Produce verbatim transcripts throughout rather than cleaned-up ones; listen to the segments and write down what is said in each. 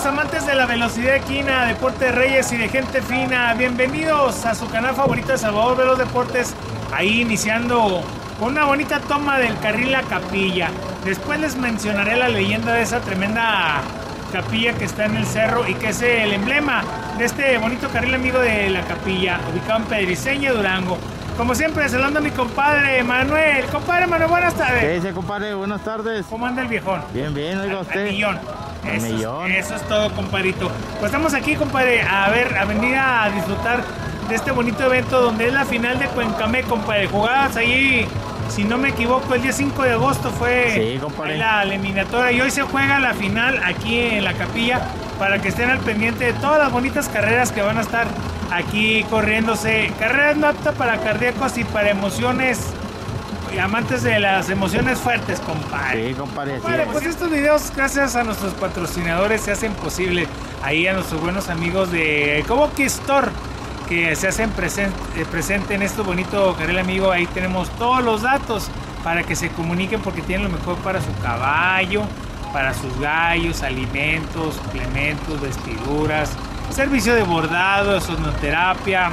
los amantes de la velocidad equina, deportes reyes y de gente fina, bienvenidos a su canal favorito de Salvador de los Deportes. Ahí iniciando con una bonita toma del carril La Capilla. Después les mencionaré la leyenda de esa tremenda capilla que está en el cerro y que es el emblema de este bonito carril amigo de La Capilla, ubicado en Pedriceña, Durango. Como siempre, saludando a mi compadre Manuel. Compadre Manuel, buenas tardes. ¿Qué dice, compadre? Buenas tardes. ¿Cómo anda el viejón? Bien, bien, oiga usted. Al millón. Al Eso, millón. Es, eso es todo, compadrito. Pues estamos aquí, compadre, a ver, a venir a disfrutar de este bonito evento donde es la final de Cuencamé, compadre. Jugadas ahí, si no me equivoco, el día cinco de agosto fue sí, compadre, la eliminatoria y hoy se juega la final aquí en La Capilla para que estén al pendiente de todas las bonitas carreras que van a estar aquí corriéndose. Carreras no aptas para cardíacos y para emociones, y amantes de las emociones fuertes, compadre. Sí, compadre. Vale, sí, pues estos videos, gracias a nuestros patrocinadores, se hacen posible. Ahí a nuestros buenos amigos de Koboki Store, que se hacen presente, eh, presente en este bonito carril amigo. Ahí tenemos todos los datos para que se comuniquen, porque tienen lo mejor para su caballo, para sus gallos, alimentos, suplementos, vestiduras, servicio de bordado, sonoterapia,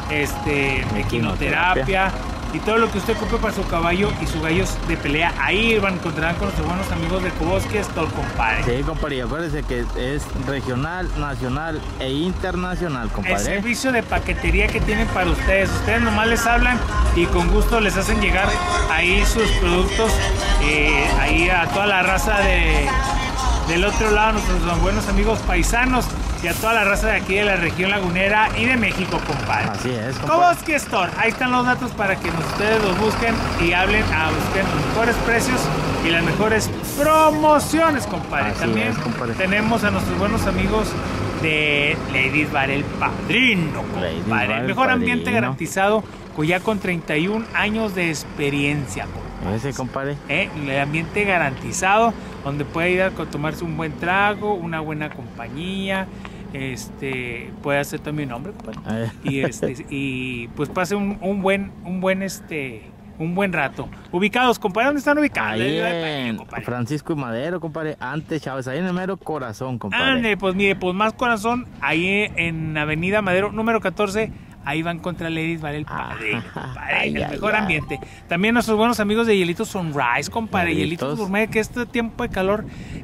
este, equinoterapia y todo lo que usted ocupe para su caballo y sus gallos de pelea. Ahí van a encontrar con nuestros buenos amigos de Koboki Store, compadre. Sí, compadre, y acuérdese que es regional, nacional e internacional, compadre. El servicio de paquetería que tienen para ustedes. Ustedes nomás les hablan y con gusto les hacen llegar ahí sus productos, eh, ahí a toda la raza de, del otro lado, nuestros buenos amigos paisanos, y a toda la raza de aquí de la región lagunera y de México, compadre. Así es, compadre. Koboki Store, ahí están los datos para que ustedes los busquen y hablen a busquen los mejores precios y las mejores promociones, compadre. Así También es, compadre, tenemos a nuestros buenos amigos de Ladies Bar El Padrino, compadre. El mejor ambiente garantizado, ya con treinta y un años de experiencia, compadre. Ese, compadre. ¿Eh? El ambiente garantizado, donde puede ir a tomarse un buen trago, una buena compañía. Este puede hacer también hombre, compadre. Y este y pues pase un, un buen un buen este un buen rato. Ubicados, compadre, ¿dónde están ubicados? Ahí en Francisco y Madero, compadre, antes Chávez, ahí en el mero corazón, compadre. Ande, pues mire, pues más corazón, ahí en Avenida Madero, número catorce, ahí van contra Ladies Bar El Padrino, compadre, ay, el ay, mejor ay. ambiente. También nuestros buenos amigos de Hielitos Sunrise, compadre, Hielitos. Hielitos Gourmet, que este tiempo de calor,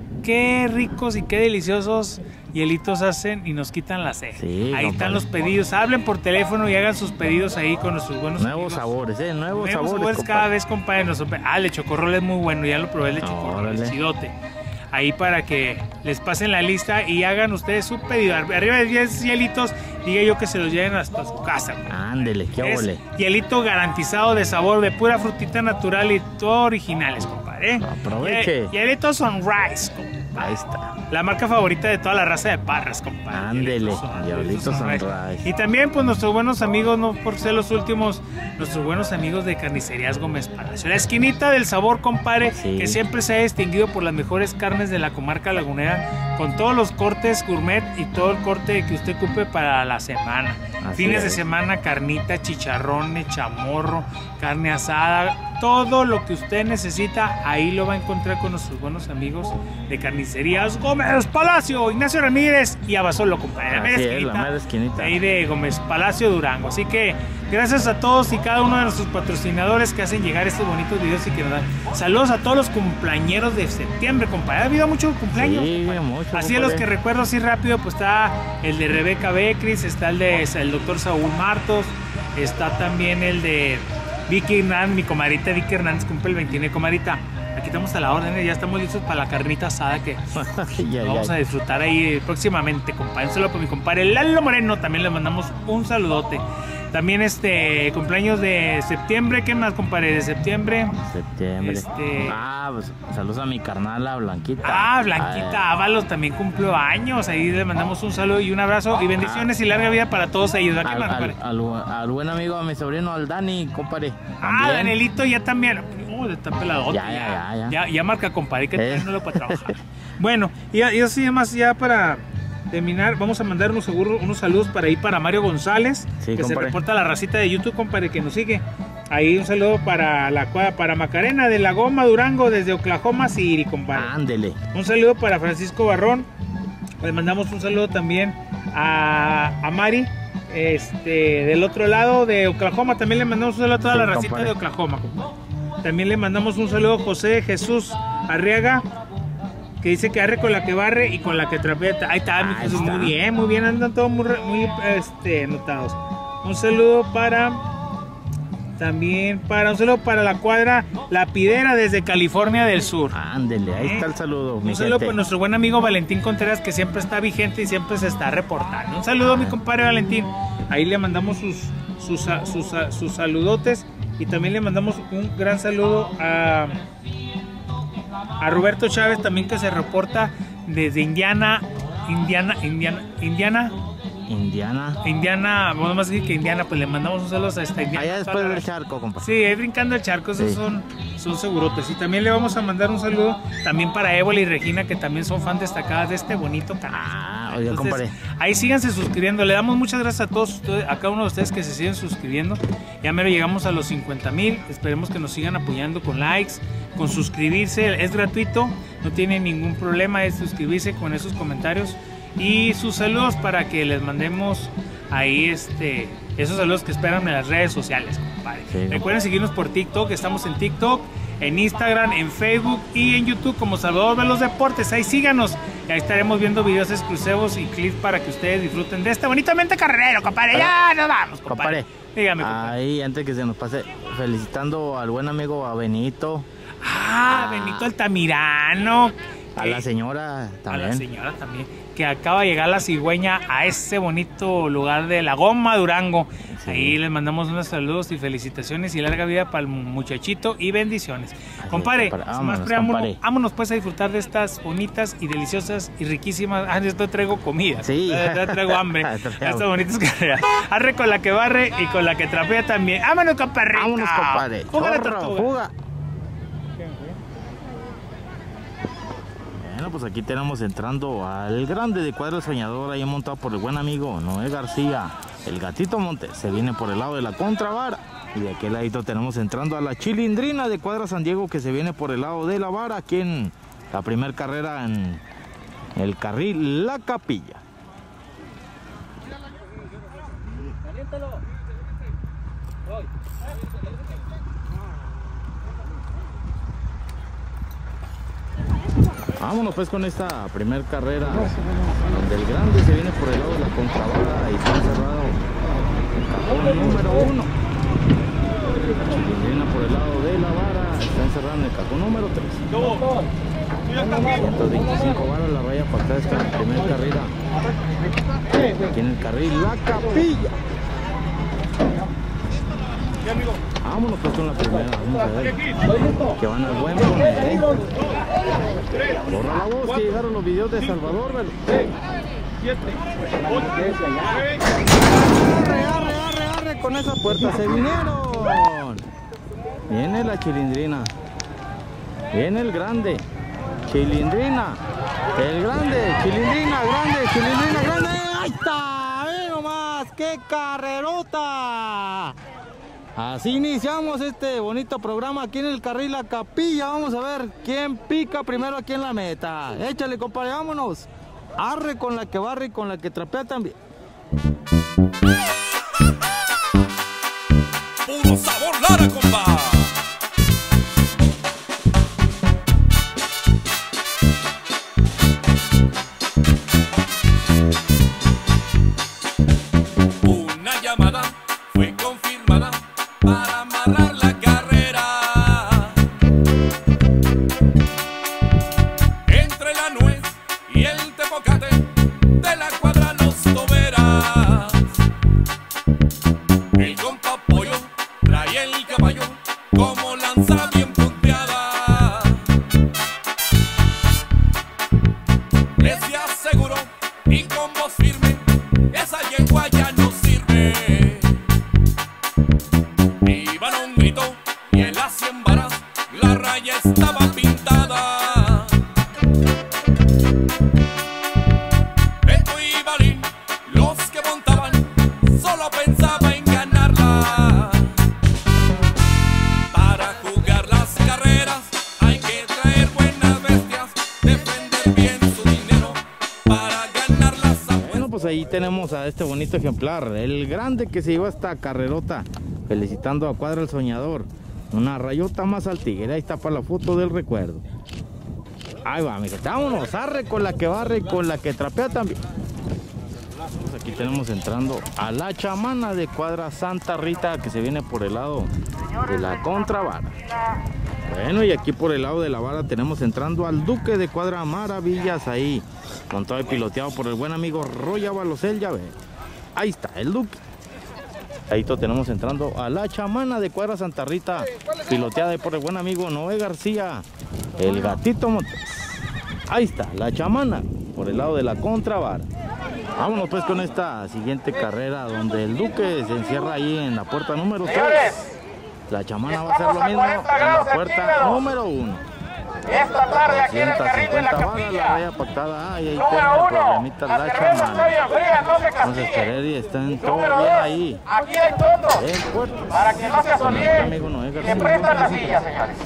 qué ricos y qué deliciosos hielitos hacen y nos quitan la sed. Sí, ahí compadre, están los pedidos, hablen por teléfono y hagan sus pedidos ahí con nuestros buenos nuevos amigos. sabores, eh, nuevos, Nuevos sabores, sabores compadre. cada vez, compadre. Nos... Ah, el chocorrol es muy bueno, ya lo probé, el chocorrol, el chidote. Ahí para que les pasen la lista y hagan ustedes su pedido. Arriba de diez hielitos, diga yo que se los lleven hasta su casa. Ándele, qué Es óvole. hielito garantizado de sabor, de pura frutita natural y todo originales, compadre. Aproveche. Hielitos Sunrise, compadre. Ahí está. La marca favorita de toda la raza de parras, compadre. Ándele, Hielitos Sunrise. Y también, pues, nuestros buenos amigos, no por ser los últimos, nuestros buenos amigos de Carnicerías Gómez Palacio. La esquinita del sabor, compadre, sí, que siempre se ha distinguido por las mejores carnes de la comarca lagunera, con todos los cortes gourmet y todo el corte que usted ocupe para la semana. Así Fines es. de semana, carnita, chicharrones, chamorro, carne asada, todo lo que usted necesita, ahí lo va a encontrar con nuestros buenos amigos de Carnicerías Gómez Palacio, Ignacio Ramírez y Abasolo, compadre. Así es, la mera esquinita. Ahí de Gómez Palacio, Durango. Así que gracias a todos y cada uno de nuestros patrocinadores que hacen llegar estos bonitos videos y que nos dan. Saludos a todos los cumpleañeros de septiembre, compadre. Ha habido muchos cumpleaños. Sí, mucho, así de los que recuerdo así rápido, pues está el de Rebeca Becris, está el de el doctor Saúl Martos, está también el de Vicky Hernández, mi comadrita Vicky Hernández cumple el veintinueve, comadrita. Aquí estamos a la orden, ya estamos listos para la carnita asada que ya, vamos ya. a disfrutar ahí próximamente, compadre. Un saludo para mi compadre Lalo Moreno, también le mandamos un saludote. También este cumpleaños de septiembre, ¿qué más, compadre? De septiembre. Septiembre. Este... Ah, pues saludos a mi carnala Blanquita. Ah, Blanquita Ábalos también cumplió años. Ahí le mandamos un saludo y un abrazo y bendiciones ah. y larga vida para todos ellos. Al, más, al, al, al buen amigo, a mi sobrino, al Dani, compadre. Ah, Danielito ya también. Oh, está peladota. Ya, ya, ya, ya. Ya, ya marca, compadre, que eh. no lo puede trabajar. Bueno, y, y así más ya para terminar, vamos a mandar unos, seguros, unos saludos para ahí para Mario González, sí, que compadre. se reporta a la racita de YouTube, compadre, que nos sigue. Ahí un saludo para la para Macarena de la Goma, Durango, desde Oklahoma City, compadre. Ándele. Un saludo para Francisco Barrón, Le mandamos un saludo también a, a Mari, este, del otro lado de Oklahoma. También le mandamos un saludo a toda sí, la racita compadre. de Oklahoma. También le mandamos un saludo a José Jesús Arriaga, que dice que arre con la que barre y con la que trapea. Ahí está, mi Jesús, muy bien, muy bien, andan todos muy, muy este, anotados. Un saludo para... También para un saludo para la cuadra La Pidera desde California del Sur. Ándele, ahí ¿Eh? está el saludo. Un saludo para nuestro buen amigo Valentín Contreras, que siempre está vigente y siempre se está reportando. Un saludo a mi compadre Valentín. Ahí le mandamos sus, sus, sus, sus, sus saludotes. Y también le mandamos un gran saludo a, a Roberto Chávez, también, que se reporta desde Indiana, Indiana, Indiana, Indiana. Indiana. Indiana, bueno, más que Indiana, pues le mandamos un saludo hasta Indiana. Allá después del charco, compa. Sí, ahí brincando el charco, esos sí. son, son segurotes. Y también le vamos a mandar un saludo también para Ébola y Regina, que también son fan destacadas de este bonito canal. Ah, oye, compadre. Ahí síganse suscribiendo. Le damos muchas gracias a todos ustedes, a cada uno de ustedes que se siguen suscribiendo. Ya mero llegamos a los cincuenta mil. Esperemos que nos sigan apoyando con likes, con suscribirse. Es gratuito, no tiene ningún problema, es suscribirse con esos comentarios. Y sus saludos para que les mandemos ahí este esos saludos que esperan en las redes sociales, compadre. Sí. Recuerden seguirnos por TikTok, estamos en TikTok, en Instagram, en Facebook y en YouTube como Salvador de los Deportes. Ahí síganos y ahí estaremos viendo videos exclusivos y clips para que ustedes disfruten de este bonitamente carrero, compadre. Ya nos vamos, compadre. compadre. Dígame, compadre. Ahí, antes que se nos pase, felicitando al buen amigo a Benito. Ah, ah. Benito Altamirano. A la señora también. A la señora también. Que acaba de llegar la cigüeña a ese bonito lugar de La Goma, Durango. Sí. Ahí les mandamos unos saludos y felicitaciones y larga vida para el muchachito y bendiciones. Así compadre, compadre. Vámonos, más preámbulo, compadre. Vámonos pues a disfrutar de estas bonitas y deliciosas y riquísimas. Ah, yo traigo comida. Sí. Ya traigo hambre. Estas bonitas carreras. Arre con la que barre y con la que trapea también. Vámonos, compadre. Vámonos, compadre. Fuga, fuga. Bueno, pues aquí tenemos entrando al grande de Cuadra El Soñador, ahí montado por el buen amigo Noé García. El Gatito Montes se viene por el lado de la contravara. Y de aquel ladito tenemos entrando a la Chilindrina de Cuadra San Diego, que se viene por el lado de la vara, aquí en la primera carrera en el carril La Capilla. Vámonos pues con esta primer carrera, donde el grande se viene por el lado de la contravara y está encerrado el cajón número uno. Chilindrina por el lado de la vara, está encerrado en el cajón número tres. ciento veinticinco varas la raya para acá, está en la primera carrera. Aquí en el carril La Capilla. Vámonos pues con la primera, vamos a ver que van al buen poner, ¿eh? Borra la voz que llegaron los videos de Salvador, ¿verdad? Arre, arre, arre, arre, con esa puerta se vinieron. Viene la Chilindrina, viene el grande, Chilindrina, el grande, Chilindrina, grande, Chilindrina, grande. ¡Ahí está! ¡Ve nomás! ¡Qué carrerota! Así iniciamos este bonito programa aquí en el carril La Capilla. Vamos a ver quién pica primero aquí en la meta. Échale, compadre, vámonos. Arre con la que barre y con la que trapea también. Puro sabor Lara, compa. Una llamada fue confirmada para amarrar la carrera entre la nuez y el tepocate de la cuadra Los Toberas. El compa Pollo trae el caballo como lanza bien punteada. Les aseguro y con voz firme, esa yegua ya no sirve. Iban a un grito y en las cien varas la raya estaba pintada. Beto y Balín, los que montaban, solo pensaba en ganarla. Para jugar las carreras hay que traer buenas bestias, defender bien su dinero para pues ahí tenemos a este bonito ejemplar, el grande que se lleva esta carrerota, felicitando a Cuadra el Soñador. Una rayota más al tigre, ahí está para la foto del recuerdo. Ahí va, mi gente, vámonos, arre con la que barre y con la que trapea también. Pues aquí tenemos entrando a la chamana de Cuadra Santa Rita, que se viene por el lado de la contravara. Bueno, y aquí por el lado de la vara tenemos entrando al Duque de Cuadra Maravillas, ahí montado y piloteado por el buen amigo Roya Balocel, ya ve. Ahí está el Duque. Ahí tenemos entrando a la chamana de Cuadra Santa Rita, piloteada por el buen amigo Noé García, el Gatito Montes. Ahí está la chamana por el lado de la contravara. Vámonos pues con esta siguiente carrera, donde el Duque se encierra ahí en la puerta número tres. La chamana va a hacer lo mismo en la puerta número uno. Esta tarde aquí en el carril de la varas, la raya pactada. Ay, ahí Número tenemos uno. problemitas la La cerveza chamana. todavía fría, no se Entonces castigue. Tereri están todo Número bien dos, ahí. aquí hay todos, El puerto. para que no se Con el asolie. amigo Noé Y le García. prestan la silla, señores.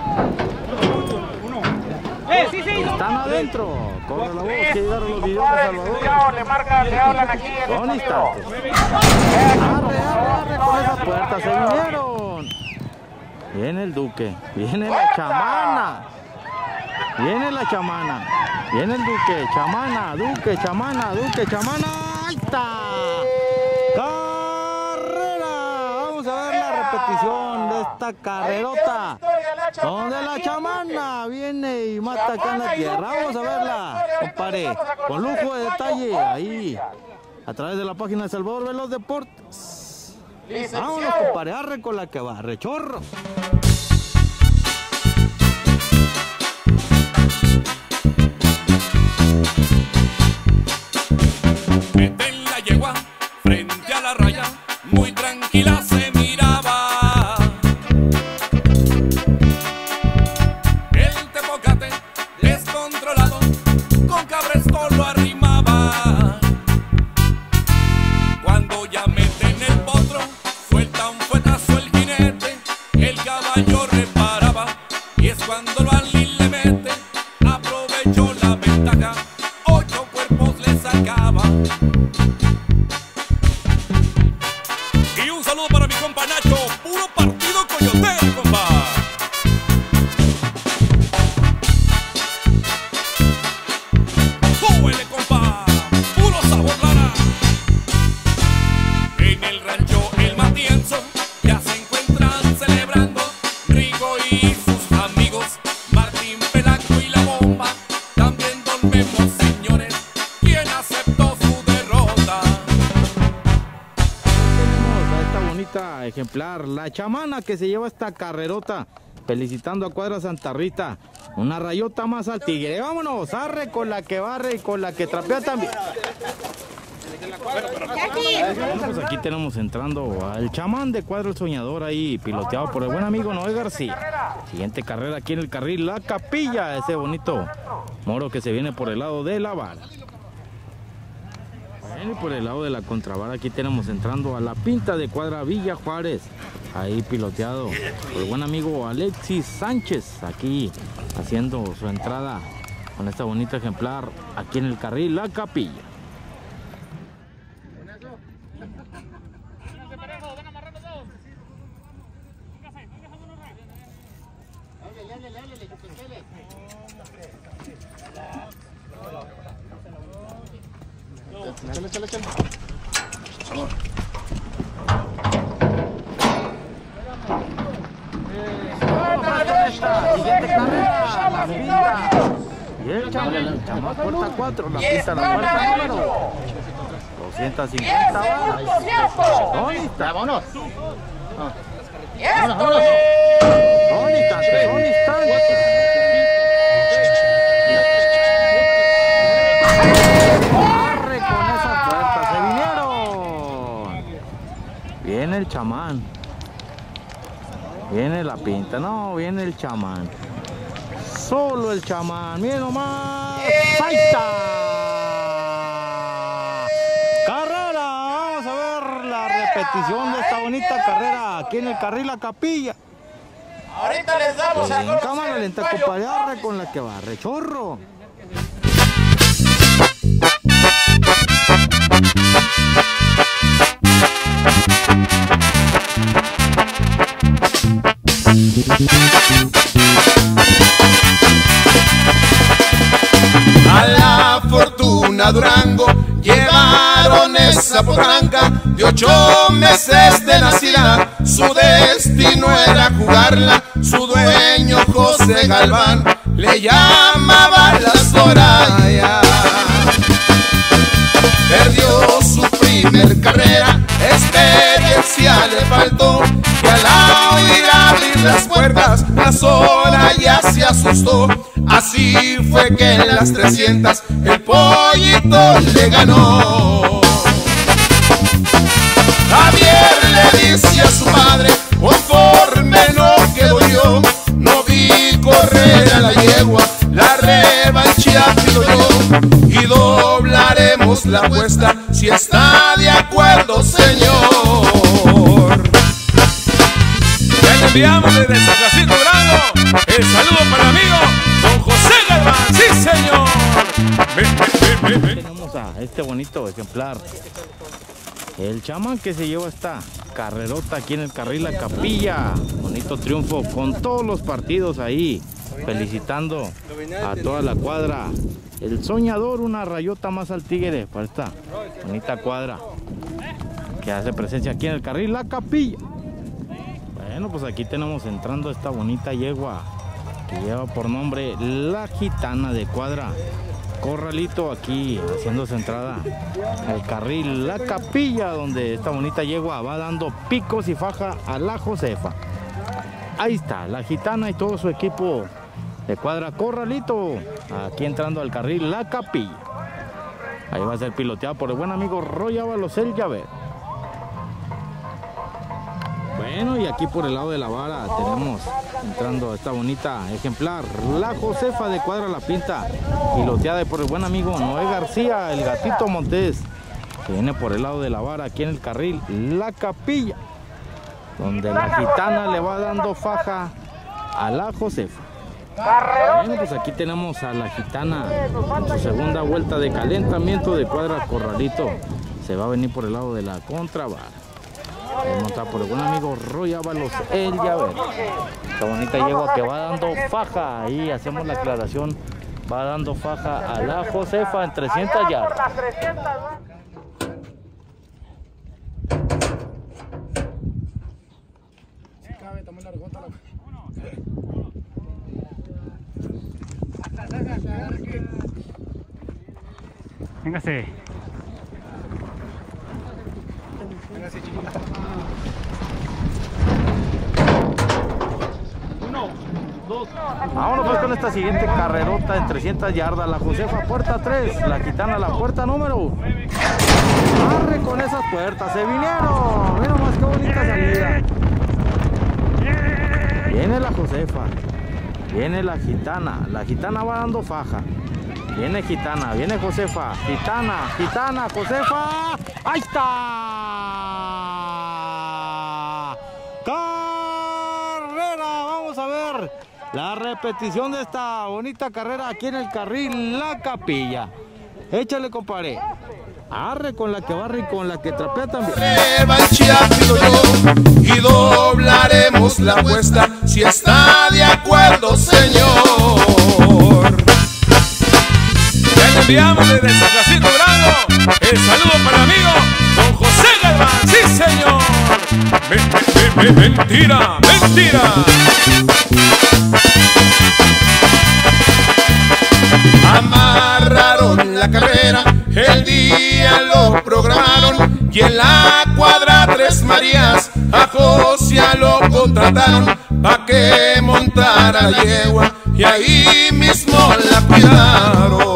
Están adentro. Corre la voz que llegaron los videos de Compadre, Salvador. cuidado, le marcan, le hablan aquí en Son el instantes. sonido. Arre, arre, arre con esa puerta. Se vinieron. Viene el Duque. Viene la chamana. Viene la chamana. Viene el Duque. Chamana, Duque, chamana, Duque, chamana. Ahí está. Carrera. Vamos a ver la repetición de esta carrerota, donde la chamana viene y mata acá en la tierra. Vamos a verla, compadre, con lujo de detalle, ahí, a través de la página de Salvador Veloz Deportes. Vámonos, compadre, arre con la que va, rechorro. Mete en la yegua frente a la raya, muy tranquila se miraba. El tepocate descontrolado con cabresto lo arrimaba. Cuando ya meten el potro, suelta un fuetazo el jinete, el caballo reparaba. Y es cuando lo alín le mete, aprovechó la ventaja, ocho cuerpos le sacaba. Y un saludo para mi compa Nacho, puro partido coyotero, compa. Súbele, compa, puro sabor Lara. En el rancho El Matienzo ya se encuentran celebrando Rigo y sus amigos, Martín Pelaco y la bomba. También Don Memo, señores, quien aceptó su derrota. Tenemos a esta bonita ejemplar, la chamana que se lleva esta carrerota, felicitando a Cuadra Santa Rita. Una rayota más al tigre. Vámonos, arre con la que barre y con la que trapea también. Bueno, pues aquí tenemos entrando al chamán de Cuadra el Soñador, ahí piloteado por el buen amigo Noé García. Siguiente carrera aquí en el carril La Capilla, ese bonito moro que se viene por el lado de la vara. Bueno, y por el lado de la contravara aquí tenemos entrando a la pinta de Cuadra Villa Juárez, ahí piloteado por el buen amigo Alexis Sánchez, aquí haciendo su entrada con esta bonita ejemplar aquí en el carril La Capilla. Siguiente carrera, la pinta. Y el chamán, chamán puerta cuatro, la pista, la puerta número doscientos cincuenta varas. ¿Dónde está? Vámonos. ¿Dónde está? ¿Dónde está? Arre con esas puertas, se vinieron. Viene el chamán. Viene la pinta, no, viene el chamán. Solo el chamán, miren nomás. ¡Ahí está! Carrera, vamos a ver la repetición de esta bonita carrera aquí en el carril La Capilla. Ahorita les damos a En conocer cámara el lenta, fallo. compadre, arre con la que va, rechorro. llevaron esa potranca de ocho meses de nacida. Su destino era jugarla, su dueño José Galván le llamaba la Soraya. Perdió su primer carrera, experiencia le faltó, que al oír abrir las puertas la Soraya se asustó. Así fue que en las trescientas el pollito le ganó. Javier le dice a su padre, conforme no quedo yo, no vi correr a la yegua, la revancha pido yo, y doblaremos la apuesta si está de acuerdo, señor. Ya le enviamos desde San Jacinto Durango el saludo para el amigo don José Galván, sí señor. Ven, ven, ven, ven. Tenemos a este bonito ejemplar, el chamán que se lleva esta carrerota aquí en el Carril La Capilla. Bonito triunfo con todos los partidos ahí, felicitando a toda la cuadra. El soñador, una rayota más al tigre para esta bonita cuadra que hace presencia aquí en el Carril La Capilla. Bueno, pues aquí tenemos entrando esta bonita yegua que lleva por nombre La Gitana, de cuadra Corralito, aquí haciendo su entrada al Carril La Capilla, donde esta bonita yegua va dando picos y faja a la Josefa. Ahí está La Gitana y todo su equipo de cuadra Corralito, aquí entrando al Carril La Capilla. Ahí va a ser piloteado por el buen amigo Roy Ábalos, el llavero. Bueno, y aquí por el lado de la vara tenemos entrando esta bonita ejemplar, La Josefa, de cuadra La Pinta, piloteada por el buen amigo Noé García, el Gatito Montés, que viene por el lado de la vara aquí en el Carril La Capilla, donde La Gitana le va dando faja a La Josefa. Bueno, pues aquí tenemos a La Gitana en su segunda vuelta de calentamiento de cuadra Corralito. Se va a venir por el lado de la contravara. Montada por el buen amigo Roy Ábalos, el llavero. Esta bonita yegua que va dando faja, ahí hacemos la aclaración, va dando faja a La Josefa en trescientas yardas. Véngase. Véngase, chiquita. Uno, dos. Vámonos pues con esta siguiente carrerota en trescientas yardas. La Josefa, puerta tres. La Gitana, la puerta número. Arre con esas puertas, se vinieron. Mira más que bonita salida. Viene la Josefa. Viene la Gitana. La Gitana va dando faja. Viene Gitana, viene Josefa. Gitana, Gitana, Josefa. ¡Ahí está! ¡Carrera! Vamos a ver la repetición de esta bonita carrera aquí en el Carril La Capilla. Échale, compadre. Arre con la que barre y con la que trapea también. Revancha pido yo, y doblaremos la apuesta si está de acuerdo, señor. Ya le enviamos desde San Jacinto Durango el saludo para el amigo don José Galván, sí señor. Me, me, me, mentira, mentira. Amarraron la carrera, el día lo programaron, y en la cuadra Tres Marías a José lo contrataron pa' que montara la yegua y ahí mismo la cuidaron.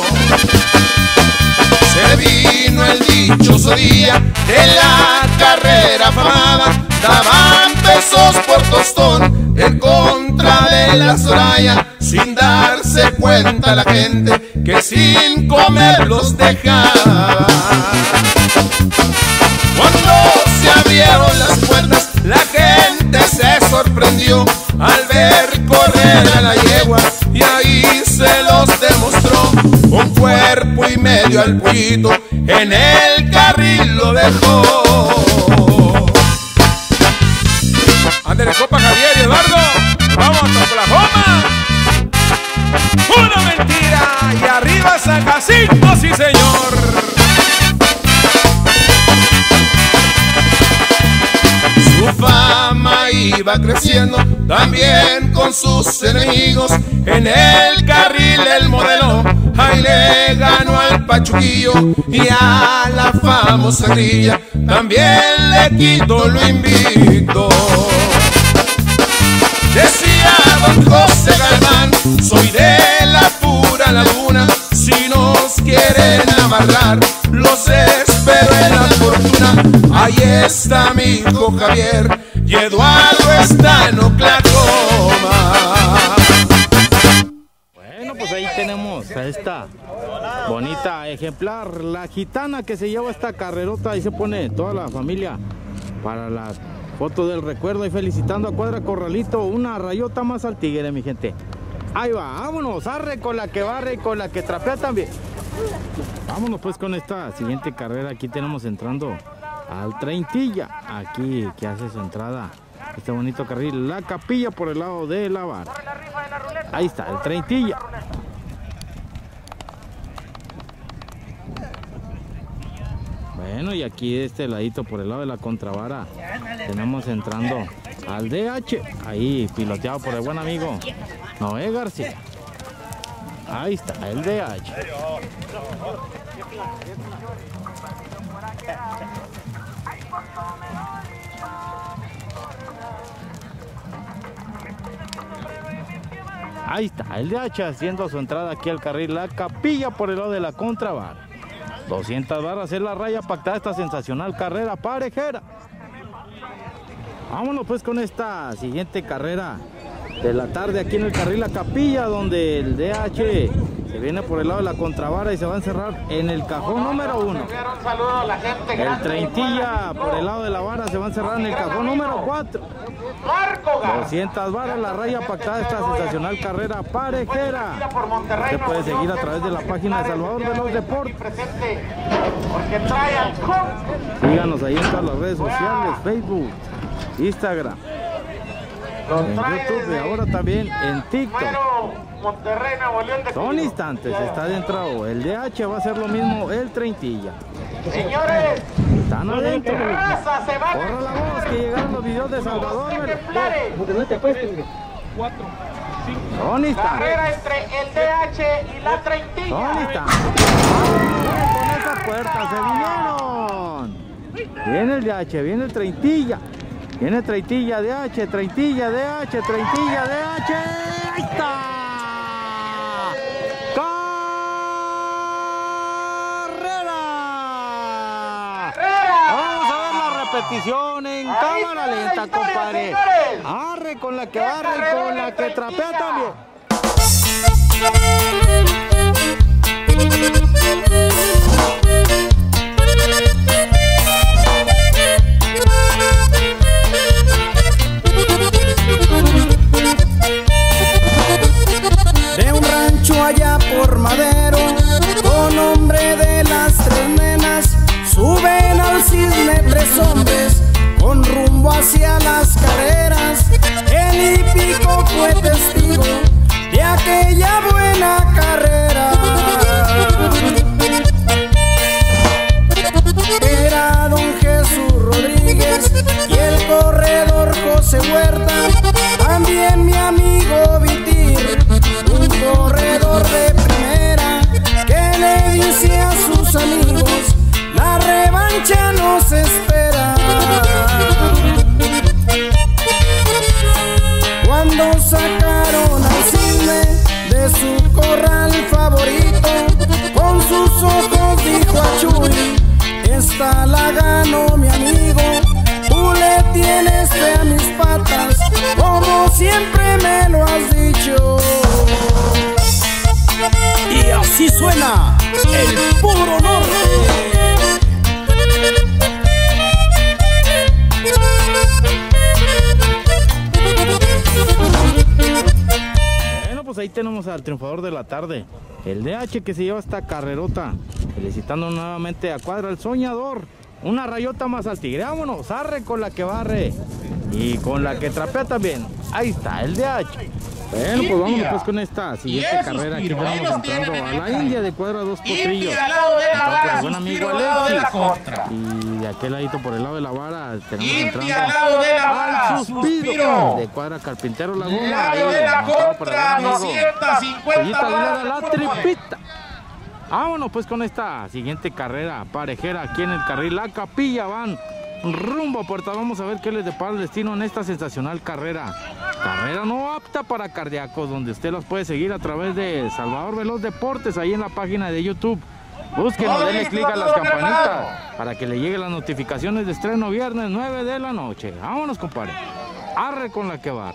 Se vino el dichoso día de la carrera famada, daban pesos por tostón en contra de la Soraya, sin darse cuenta la gente que sin comer los dejaba. Cuando se abrieron las puertas, la gente se sorprendió al ver correr a la yegua, y ahí se los demostró, un cuerpo y medio al pollito en el carril lo dejó. Ándale, copa Javier y Eduardo, vamos hasta Oklahoma. Una mentira y arriba San Jacinto, sí señor. Su fama iba creciendo también con sus enemigos. En el carril el modelo ahí le ganó al Pachuquillo y a la famosa grilla también le quitó lo invicto. Decía don José Galván, soy de la pura laguna, si nos quieren amarrar, los espero en la fortuna. Ahí está mi hijo Javier y Eduardo está en Oklahoma. Bueno, pues ahí tenemos a esta bonita ejemplar, la gitana que se lleva esta carrerota. Ahí se pone toda la familia para la foto del recuerdo y felicitando a Cuadra Corralito, una rayota más al tigre, mi gente. Ahí va, vámonos, arre con la que barre y con la que trapea también. Vámonos pues con esta siguiente carrera. Aquí tenemos entrando al Treintilla, aquí que hace su entrada este bonito carril, la Capilla por el lado de la vara. Ahí está, el Treintilla. Bueno, y aquí de este ladito por el lado de la contravara tenemos entrando al D H, ahí piloteado por el buen amigo Noé García. Ahí está el D H. Ahí está el D H haciendo su entrada aquí al carril, la Capilla por el lado de la contravara. doscientas barras es la raya pactada, esta sensacional carrera parejera. Vámonos pues con esta siguiente carrera de la tarde aquí en el carril La Capilla, donde el D H se viene por el lado de la contravara y se va a encerrar en el cajón número uno. El Treintilla por el lado de la vara se va a encerrar en el cajón número cuatro. doscientas varas la raya pactada, esta sensacional carrera parejera. Usted puede seguir a través de la página de Salvador de los Deportes. Síganos ahí en todas las redes sociales, Facebook, Instagram, en YouTube y ahora también en TikTok. Son instantes, está adentro el D H, va a hacer lo mismo el Treintilla. Señores, están adentro. raza se van. Corra la voz que llegaron los videos de Salvador. Son instantes. Carrera entre el D H y la Treintilla. Son instantes. Con esas puertas se vinieron. Viene el D H, viene el Treintilla. Viene Treintilla, D H, Treintilla, D H, Treintilla, D H. ¡Ahí está! Repetición en cámara lenta, compadre. Arre con la que barre y con la que trapea también. De un rancho allá por Madero, con hombre de las tres nenas, suben al cisne tres hombres con rumbo hacia las carreras. El hípico fue testigo de aquella buena carrera. Era don Jesús Rodríguez y el corredor José Huerta, también mi amigo Vitir, un corredor de primera que le dice a sus amigos: la revancha nos espera. Cuando sacaron al cisne de su corral favorito, con sus ojos dijo a Chuy: esta la ganó mi amigo, tú le tienes fe a mis patas, como siempre me lo has dicho. Y así suena el puro norte. Bueno, pues ahí tenemos al triunfador de la tarde, el D H, que se lleva esta carrerota, felicitando nuevamente a Cuadra el Soñador. Una rayota más al tigre. Vámonos, arre con la que barre y con la que trapea también. Ahí está el D H. Bueno, pues vámonos pues con esta siguiente carrera. Aquí estamos entrando a la India de cuadra dos potrillos. Entró por el buen amigo Alexis. Y de aquel ladito por el lado de la vara tenemos entrando al Suspiro de cuadra Carpintero La Goma. Ahí entrado por el buen amigo Pollita Aguilera, la tripita. Vámonos pues con esta siguiente carrera parejera aquí en el carril La Capilla. Van rumbo a puerta. Vamos a ver qué les depara el destino en esta sensacional carrera. Carrera no apta para cardíacos, donde usted los puede seguir a través de Salvador Veloz Deportes, ahí en la página de YouTube. Búsquenos, denle clic a las campanitas para que le lleguen las notificaciones de estreno viernes nueve de la noche. Vámonos, compadre. Arre con la que va.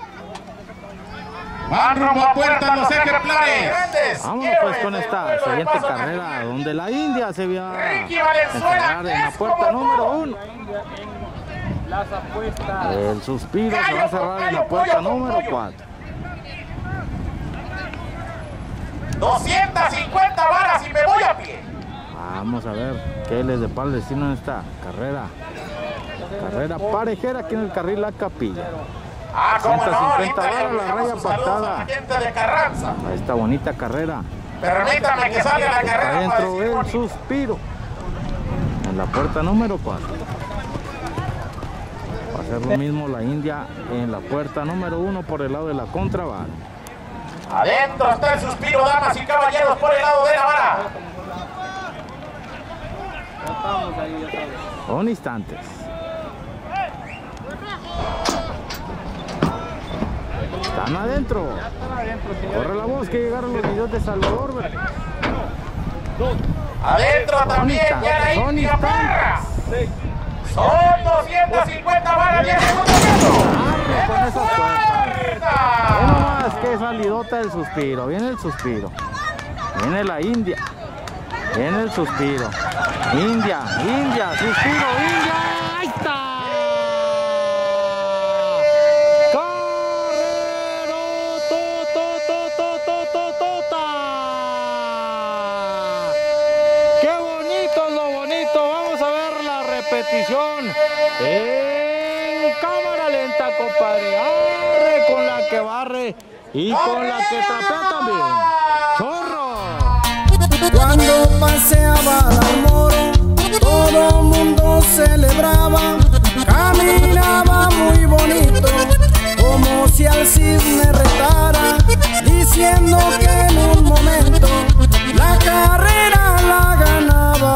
Van rumbo a puerta los ejemplares. Vámonos pues con esta siguiente carrera, donde la India se va a encerrar en la puerta número uno. El Suspiro se va a cerrar en la puerta número cuatro. doscientas cincuenta varas y me voy a pie. Vamos a ver qué les depara el destino en esta carrera. Carrera parejera aquí en el carril La Capilla. Ah, cómo no, ciento cincuenta ahorita varas, la enviamos raya un saludo a pactada. la gente de Carranza. A esta bonita carrera. Permítame que salga la carrera para Adentro decir el bonito. Suspiro. En la puerta número cuatro. Va a hacer lo mismo la India en la puerta número uno por el lado de la contravara. Adentro está el Suspiro, damas y caballeros, por el lado de la vara. Son instantes. Están adentro. Corre la voz que llegaron los videos de Salvador. ¿Verdad? Adentro también ya la Son India perra. instantes. Son doscientas cincuenta varas, diez segundos. Arre con esas puertas. Ve nomás que salidota del Suspiro. Viene el Suspiro. Viene la India. Viene el Suspiro. India, India, Suspiro, India. ¡Ahí está! Repetición en cámara lenta, compadre. Arre con la que barre y con la que trapea también. ¡Chorro! Cuando paseaba al moro, todo mundo celebraba. Caminaba muy bonito, como si al cisne retara, diciendo que en un momento la carrera la ganaba.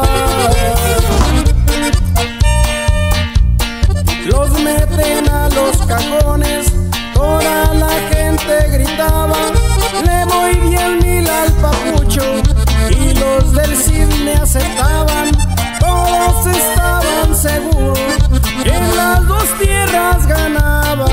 Los meten a los cajones, toda la gente gritaba, le voy diez mil al papucho, y los del cisne aceptaban, todos estaban seguros que en las dos tierras ganaba.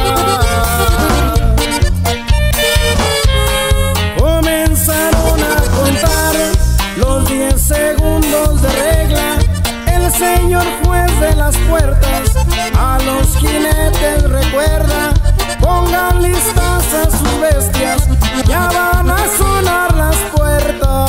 Comenzaron a contar los diez segundos de regla, el señor juez de las puertas a los jinetes recuerda, pongan listas a sus bestias, ya van a sonar las puertas.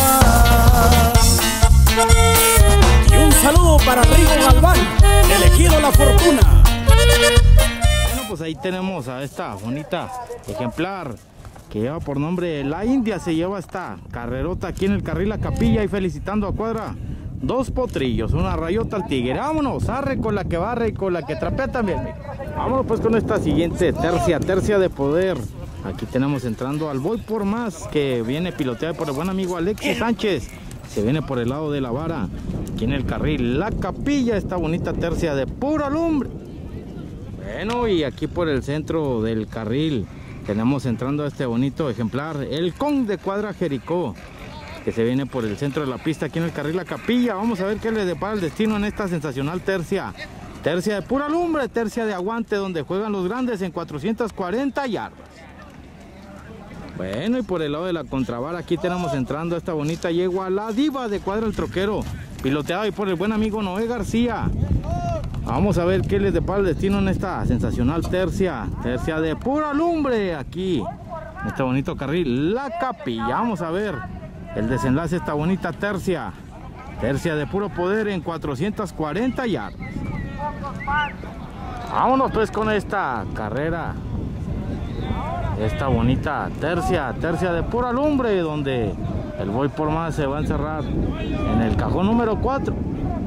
Y un saludo para Rigo Galván, elegido La Fortuna. Bueno, pues ahí tenemos a esta bonita ejemplar que lleva por nombre La India. Se lleva esta carrerota aquí en el carril La Capilla y felicitando a cuadra dos potrillos, una rayota al tigre. Vámonos, arre con la que barre y con la que trapea también. Vámonos pues con esta siguiente tercia, tercia de poder. Aquí tenemos entrando al Voy por Más, que viene piloteado por el buen amigo Alexis Sánchez. Se viene por el lado de la vara, aquí en el carril La Capilla, esta bonita tercia de pura lumbre. Bueno, y aquí por el centro del carril tenemos entrando a este bonito ejemplar, el Con de cuadra Jericó, que se viene por el centro de la pista aquí en el carril La Capilla. Vamos a ver qué le depara el destino en esta sensacional tercia. Tercia de pura lumbre, tercia de aguante, donde juegan los grandes en cuatrocientas cuarenta yardas. Bueno, y por el lado de la contravara aquí tenemos entrando a esta bonita yegua, la Diva de cuadra El Troquero, piloteado ahí por el buen amigo Noé García. Vamos a ver qué les depara el destino en esta sensacional tercia. Tercia de pura lumbre aquí, en este bonito carril La Capilla. Vamos a ver el desenlace de esta bonita tercia. Tercia de puro poder en cuatrocientas cuarenta yardas. Vámonos pues con esta carrera esta bonita tercia, tercia de pura lumbre, donde el Voy por Más se va a encerrar en el cajón número cuatro.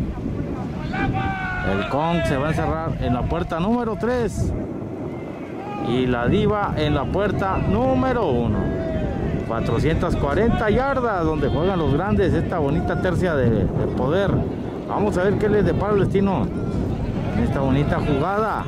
El Kong se va a encerrar en la puerta número tres. Y la Diva en la puerta número uno. cuatrocientas cuarenta yardas donde juegan los grandes, esta bonita tercia de, de poder. Vamos a ver qué les depara el destino en esta bonita jugada.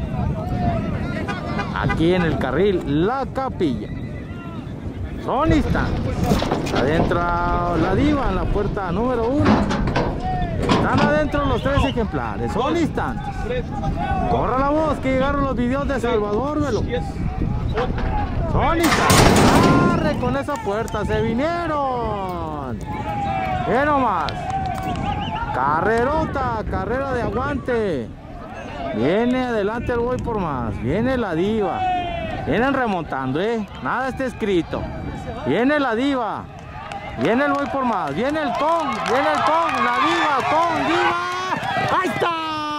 Aquí en el carril La Capilla. Son instantes. Adentro la Diva en la puerta número uno. Están adentro los tres ejemplares. Son instantes. Corra la voz que llegaron los videos de Salvador Velo. Son instantes. Arre con esa puerta. Se vinieron. Bien nomás. Carrerota. Carrera de aguante. Viene adelante el Voy por Más. Viene la Diva. Vienen remontando, eh. Nada está escrito. Viene la Diva. Viene el Voy por Más. Viene el Kong. Viene el Kong. La Diva. Kong. Diva. ¡Ahí está!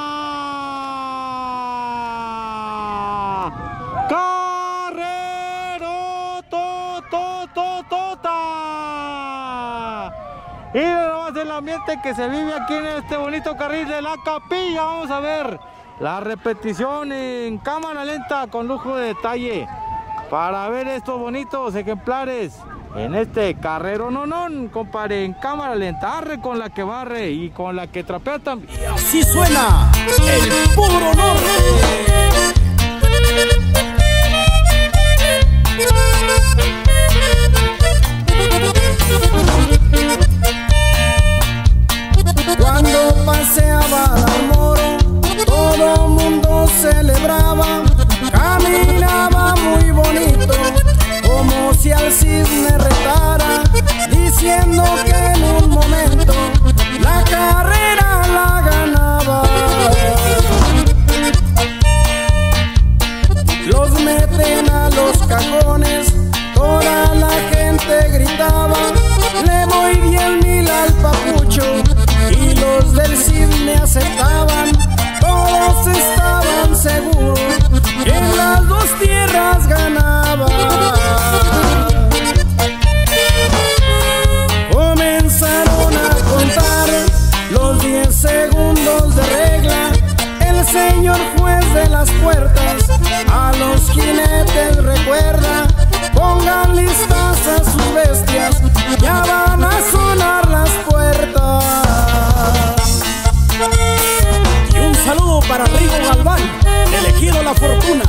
Carrero. To, to, to, tota. Y vemos el ambiente que se vive aquí en este bonito carril de La Capilla. Vamos a ver la repetición en cámara lenta con lujo de detalle para ver estos bonitos ejemplares en este carrero nonón, compadre, en cámara lenta. Arre con la que barre y con la que trapea también. Y así suena el puro norte. Cuando paseaba al moro, todo mundo celebraba, caminaba muy bonito, como si al cisne retara, diciendo que en un momento la carrera la ganaba. Los meten a los cajones, toda la gente gritaba, le voy diez mil al papucho, y los del cisne aceptaban. Todos estaban seguros que en las dos tierras ganaba. Comenzaron a contar los diez segundos de regla. El señor juez de las puertas a los jinetes recuerda: pongan listas a sus bestias, ya van a sonar las puertas. Un saludo para Rigo Galván, elegido La Fortuna.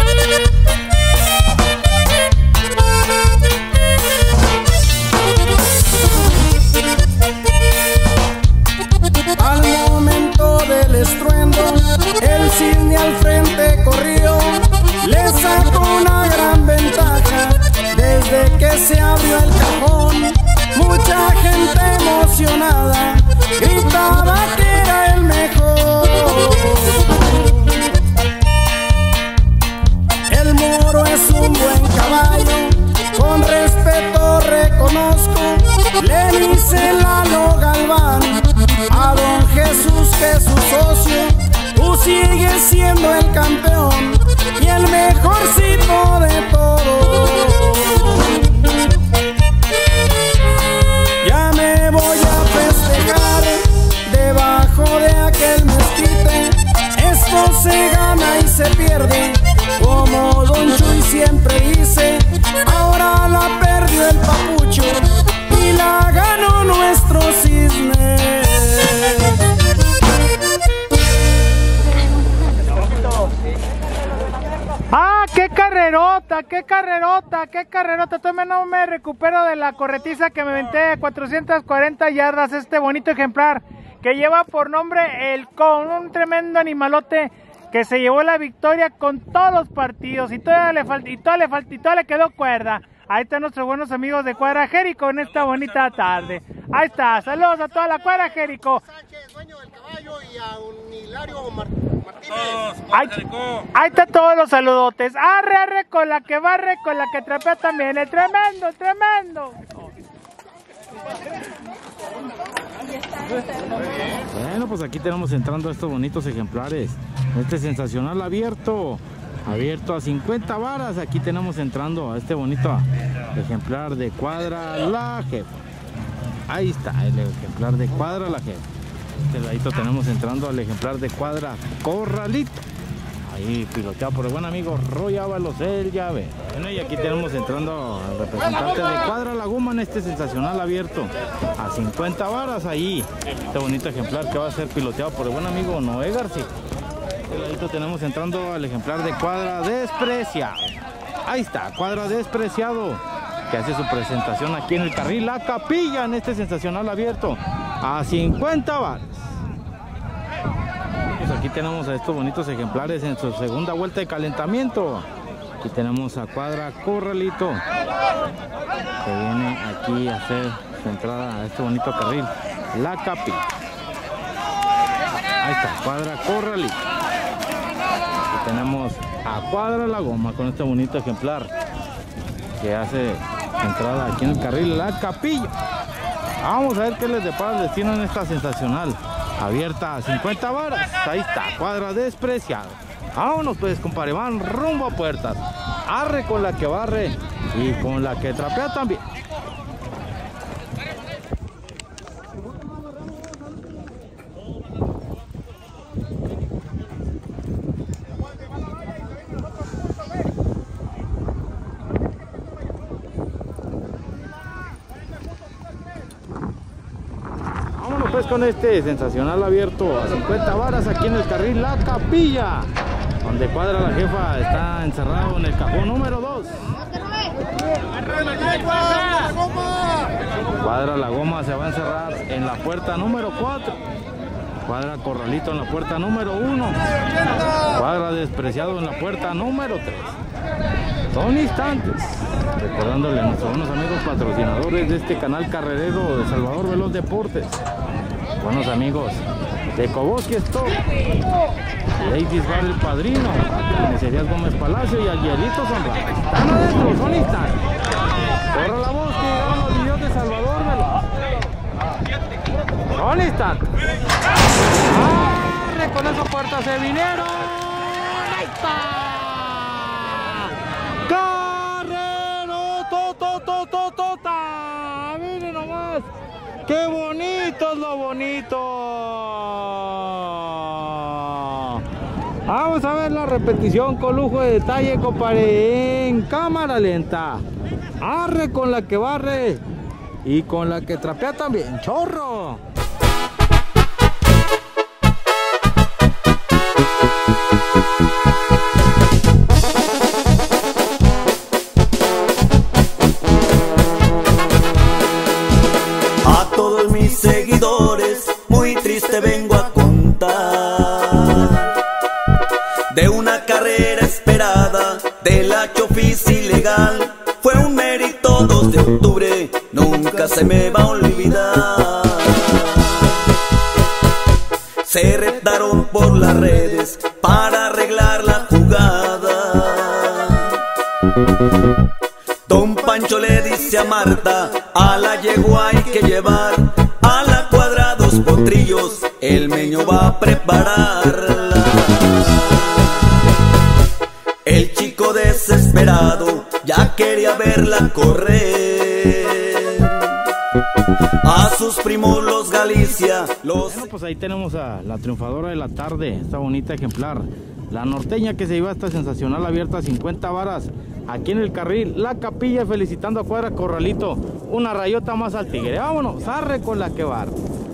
Al momento del estruendo, el cisne al frente corrió, le sacó una gran ventaja. Desde que se abrió el cajón, mucha gente emocionada gritaba que era el mejor. El moro es un buen caballo, con respeto reconozco, le dice Lalo Galván a don Jesús, que es su socio: tú sigues siendo el campeón y el mejorcito de todos. Ya me voy a festejar debajo de aquel mezquite, esto se gana y se pierde, como don Chuy siempre dice. Ahora la perdió el papucho y la ganó nuestro cisne. ¡Ah, qué carrerota! ¡Qué carrerota! ¡Qué carrerota! Todavía no me recupero de la corretiza que me aventé de cuatrocientas cuarenta yardas. Este bonito ejemplar que lleva por nombre el Kong, un tremendo animalote que se llevó la victoria con todos los partidos y todavía le falta, y todavía le falta, y todavía le quedó cuerda. Ahí están nuestros buenos amigos de Cuadra Jerico en esta bonita tarde. Ahí está, saludos a toda la Cuadra Jerico. Sánchez, dueño del caballo, y a don Hilario Martínez. Ahí, ahí está todos los saludotes. Arre, arre con la que barre, con la que trapea también. El tremendo, tremendo. Bueno, pues aquí tenemos entrando estos bonitos ejemplares. Este sensacional abierto abierto a cincuenta varas. Aquí tenemos entrando a este bonito ejemplar de Cuadra La Jefa. Ahí está el ejemplar de Cuadra La Jefa. Este ladito tenemos entrando al ejemplar de Cuadra Corralito. Ahí piloteado por el buen amigo Roy Ábalos, el llave. Bueno, y aquí tenemos entrando al representante de Cuadra La Goma en este sensacional abierto a cincuenta varas. Ahí este bonito ejemplar que va a ser piloteado por el buen amigo Noé García. Este ladito tenemos entrando al ejemplar de Cuadra Despreciado. Ahí está, Cuadra Despreciado, que hace su presentación aquí en el carril La Capilla en este sensacional abierto a cincuenta varas. Pues aquí tenemos a estos bonitos ejemplares en su segunda vuelta de calentamiento. Aquí tenemos a Cuadra Corralito, que viene aquí a hacer su entrada a este bonito carril La Capilla. Ahí está, Cuadra Corralito. Aquí tenemos a Cuadra La Goma con este bonito ejemplar que hace entrada aquí en el carril La Capilla. Vamos a ver qué les depara el destino en esta sensacional abierta a cincuenta varas. Ahí está, Cuadra Despreciado. Vámonos pues, compadre, van rumbo a puertas. Arre con la que barre y con la que trapea también. Con este sensacional abierto a cincuenta varas aquí en el carril La Capilla, donde Cuadra La Jefa está encerrado en el cajón número dos. Cuadra La Goma se va a encerrar en la puerta número cuatro. Cuadra Corralito en la puerta número uno. Cuadra Despreciado en la puerta número tres. Son instantes. Recordándole a nuestros buenos amigos patrocinadores de este canal carrerero de Salvador Veloz Deportes. Buenos amigos de Koboski Store, Ladies Bar El Padrino, Carnicerías Gómez Palacio y Aguielito Zambrano. Están adentro, son instantes. Corre la voz que llegaron los videos de Salvador Veloz. Son instantes. ¡Arre! Con esa puerta se vinieron. ¡Ahí está! ¡Carrero! ¡Toto, toto, tota! ¡Miren nomás! ¡Qué bonito es lo bonito! Vamos a ver la repetición con lujo de detalle, compadre, en cámara lenta. Arre con la que barre y con la que trapea también. ¡Chorro! Seguidores, muy triste vengo a contar de una carrera esperada de la Chofis ilegal. Fue un mérito dos de octubre, nunca se me va a olvidar. Se retaron por las redes para arreglar la jugada. Don Pancho le dice a Marta, a la yegua hay que llevar a la cuadra dos potrillos, el meño va a prepararla. El chico desesperado ya quería verla correr. A sus primos los Galicia los... Bueno, pues ahí tenemos a la triunfadora de la tarde, esta bonita ejemplar, la norteña, que se lleva esta sensacional abierta a cincuenta varas aquí en el carril La Capilla, felicitando a Cuadra Corralito. Una rayota más al tigre. Vámonos, arre con la que va.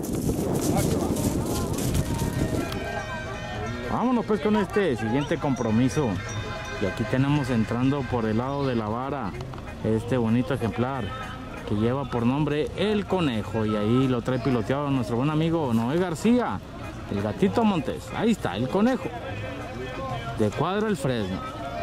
Vámonos pues con este siguiente compromiso. Y aquí tenemos entrando por el lado de la vara este bonito ejemplar que lleva por nombre El Conejo. Y ahí lo trae piloteado nuestro buen amigo Noé García, el Gatito Montes. Ahí está, El Conejo, de Cuadra El Fresno.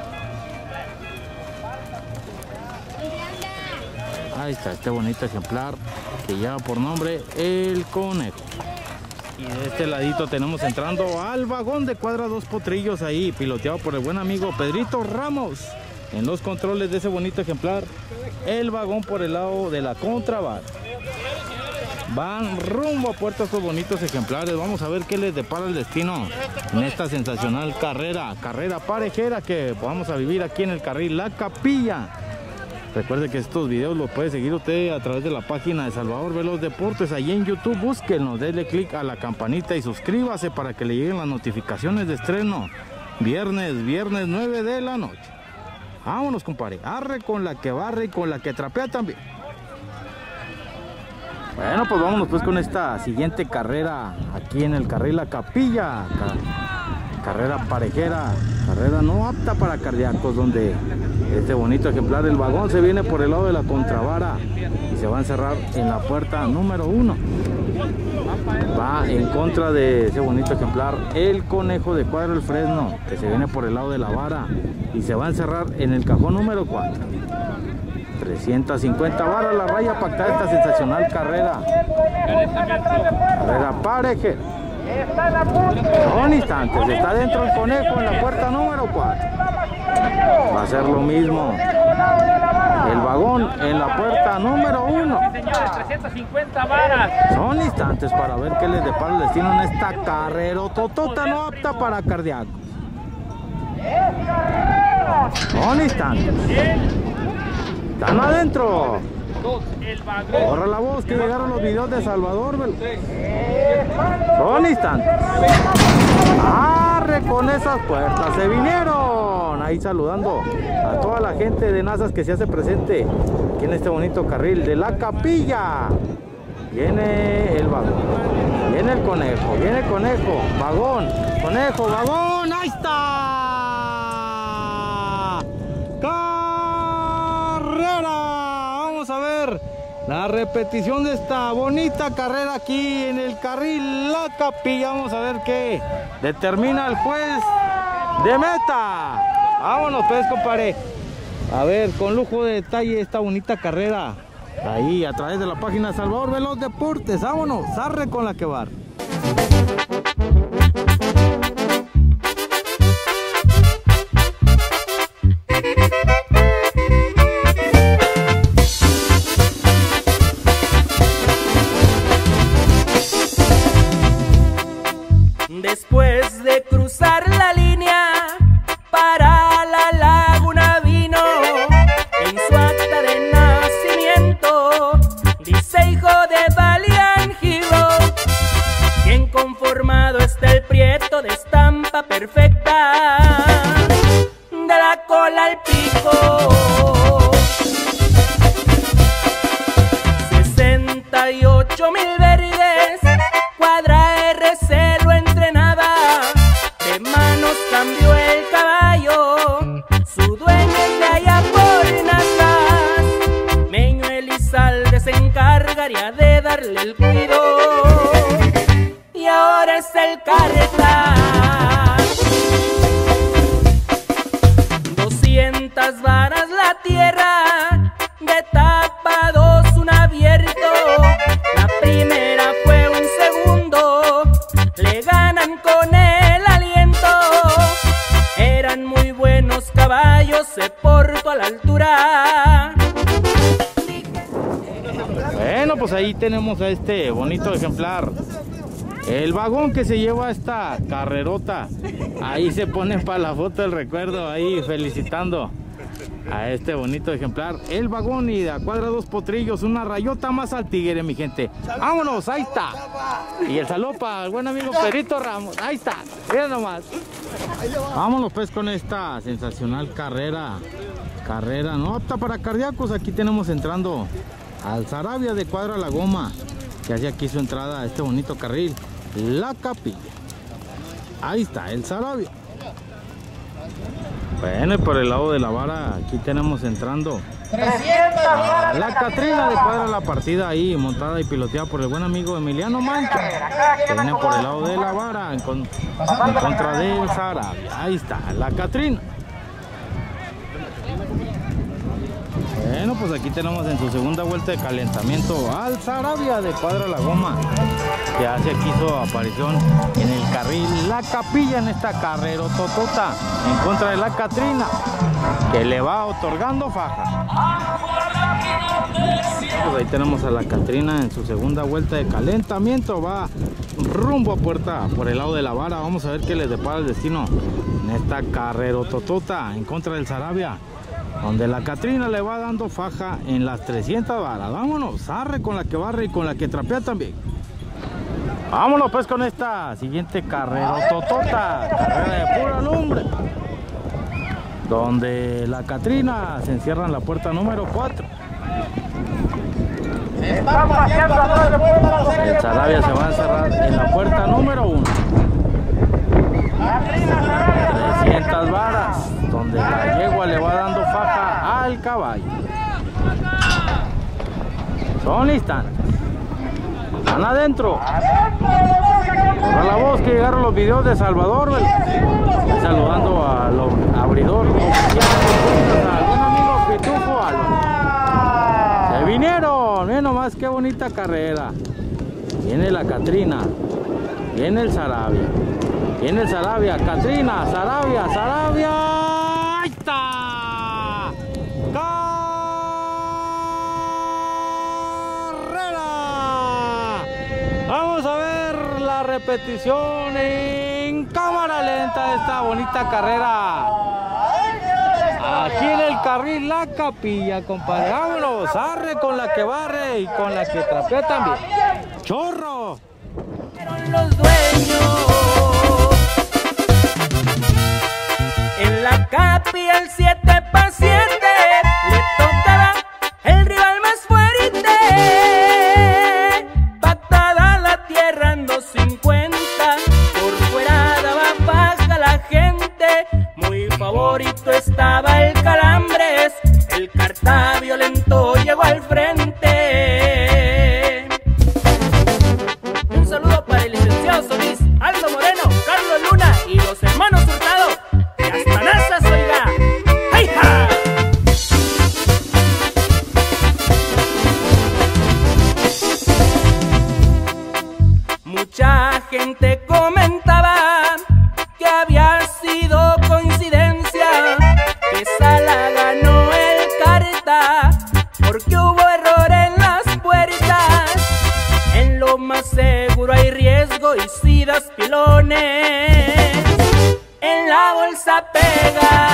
Ahí está este bonito ejemplar que lleva por nombre El Conejo. Y de este ladito tenemos entrando al vagón de Cuadra Dos Potrillos, ahí piloteado por el buen amigo Pedrito Ramos en los controles de ese bonito ejemplar. El vagón por el lado de la contrabar. van rumbo a puerta estos bonitos ejemplares. Vamos a ver qué les depara el destino en esta sensacional carrera, carrera parejera que vamos a vivir aquí en el carril La Capilla. Recuerde que estos videos los puede seguir usted a través de la página de Salvador Veloz Deportes. Ahí en YouTube búsquenos, denle clic a la campanita y suscríbase para que le lleguen las notificaciones de estreno. Viernes, viernes nueve de la noche. Vámonos, compadre. Arre con la que barre y con la que trapea también. Bueno, pues vámonos pues con esta siguiente carrera aquí en el carril La Capilla. Carrera parejera, carrera no apta para cardíacos, donde este bonito ejemplar del vagón se viene por el lado de la contravara y se va a encerrar en la puerta número uno. Va en contra de ese bonito ejemplar el Conejo de Cuadro El Fresno, que se viene por el lado de la vara y se va a encerrar en el cajón número cuatro. trescientas cincuenta varas la raya pactada esta sensacional carrera. Carrera parejera. Son instantes, está dentro el Conejo en la puerta número cuatro. Va a ser lo mismo el vagón en la puerta número uno. trescientas cincuenta varas. Son instantes para ver qué les depara el destino en esta carrera totota no apta para cardíacos. Son instantes. Están adentro. Corre la voz que llegaron los videos de Salvador. Son instantes. Arre con esas puertas. Se vinieron. Ahí saludando a toda la gente de Nazas que se hace presente aquí en este bonito carril de La Capilla. Viene el vagón. Viene el conejo. Viene el conejo. Vagón. Conejo. Vagón. Ahí está. Vamos a ver la repetición de esta bonita carrera aquí en el carril La Capilla. Vamos a ver qué determina el juez de meta. Vámonos pues, compadre. A ver, con lujo de detalle esta bonita carrera ahí a través de la página Salvador Veloz Deportes. Vámonos, arre con la que va. Después de cruzar la línea para la laguna vino, en su acta de nacimiento dice hijo de Valiant Hero, bien conformado está el prieto de estampa perfecta, de la cola al pico. sesenta y ocho mil verdes, cuadra R C lo entrenaba, de manos cambió el caballo, su dueño es de allá por Nazas, Meño Elizalde se encargaría de darle el cuido, y ahora es el carreta. doscientas varas la tierra, de tapa dos un abierto, la primera fue un segundo, le ganan con el aliento, eran muy buenos caballos, se portó a la altura. Bueno, pues ahí tenemos a este bonito ejemplar, el vagón que se lleva esta carrerota. Ahí se pone para la foto el recuerdo, ahí felicitando a este bonito ejemplar, el vagón, y de a cuadra dos potrillos, una rayota más al tigre, mi gente. Vámonos, ahí está. Y el saludo para el buen amigo Pedrito Ramos, ahí está, mira nomás. Vámonos pues con esta sensacional carrera, carrera no apta para cardíacos. Aquí tenemos entrando al Sarabia de Cuadra La Goma, que hace aquí su entrada a este bonito carril La Capilla. Ahí está el Sarabia. Bueno, y por el lado de la vara aquí tenemos entrando a la Catrina de Cuadra La Partida, ahí montada y piloteada por el buen amigo Emiliano Mancha, que viene por el lado de la vara en, con, en contra del Sarabia. Ahí está la Catrina. Bueno, pues aquí tenemos en su segunda vuelta de calentamiento al Sarabia de Cuadra La Goma, que hace aquí su aparición en el carril La Capilla en esta carrera totota en contra de la Catrina, que le va otorgando faja. Pues ahí tenemos a la Catrina en su segunda vuelta de calentamiento. Va rumbo a puerta por el lado de la vara. Vamos a ver qué les depara el destino en esta carrerototota en contra del Sarabia, donde la Catrina le va dando faja en las trescientas varas. Vámonos, arre con la que barre y con la que trapea también. Vámonos pues con esta siguiente carrerototota, carrera de pura lumbre, donde la Catrina se encierra en la puerta número cuatro. El Sarabia se va a encerrar en la puerta número uno. trescientas varas, donde la yegua le va dando faja al caballo. Son instantes. Van adentro. Corre la voz que llegaron los videos de Salvador. Estoy saludando al abridor oficial, a algún amigo Pitufo Álvarez. Se vinieron. Miren nomás qué bonita carrera. Viene la Catrina. Viene el Sarabia. Viene el Sarabia. Catrina. Sarabia. Sarabia. ¡Ahí está! ¡Carrera! Vamos a ver la repetición en cámara lenta de esta bonita carrera. Aquí en el carril La Capilla, compadre. Vámonos, arre con la que barre y con la que trapea también. ¡Chorro! Los dueños en la Capilla, el siete pa' siete le tocaba el rival más fuerte. Patada a la tierra en dos cincuenta, por fuera daba baja la gente. Muy favorito estaba el Calambres, el Carta violento llegó al frente. Un saludo para el licenciado Solís, Aldo Moreno, Carlos Luna y los hermanos Hurtado. Y hasta Nazas, oiga. ¡Ay, ja! Mucha gente comentaba que había sido coincidencia que Sala ganó el Carta, porque hubo error en las puertas. En lo más seguro hay riesgo y si das pilones en la bolsa pega.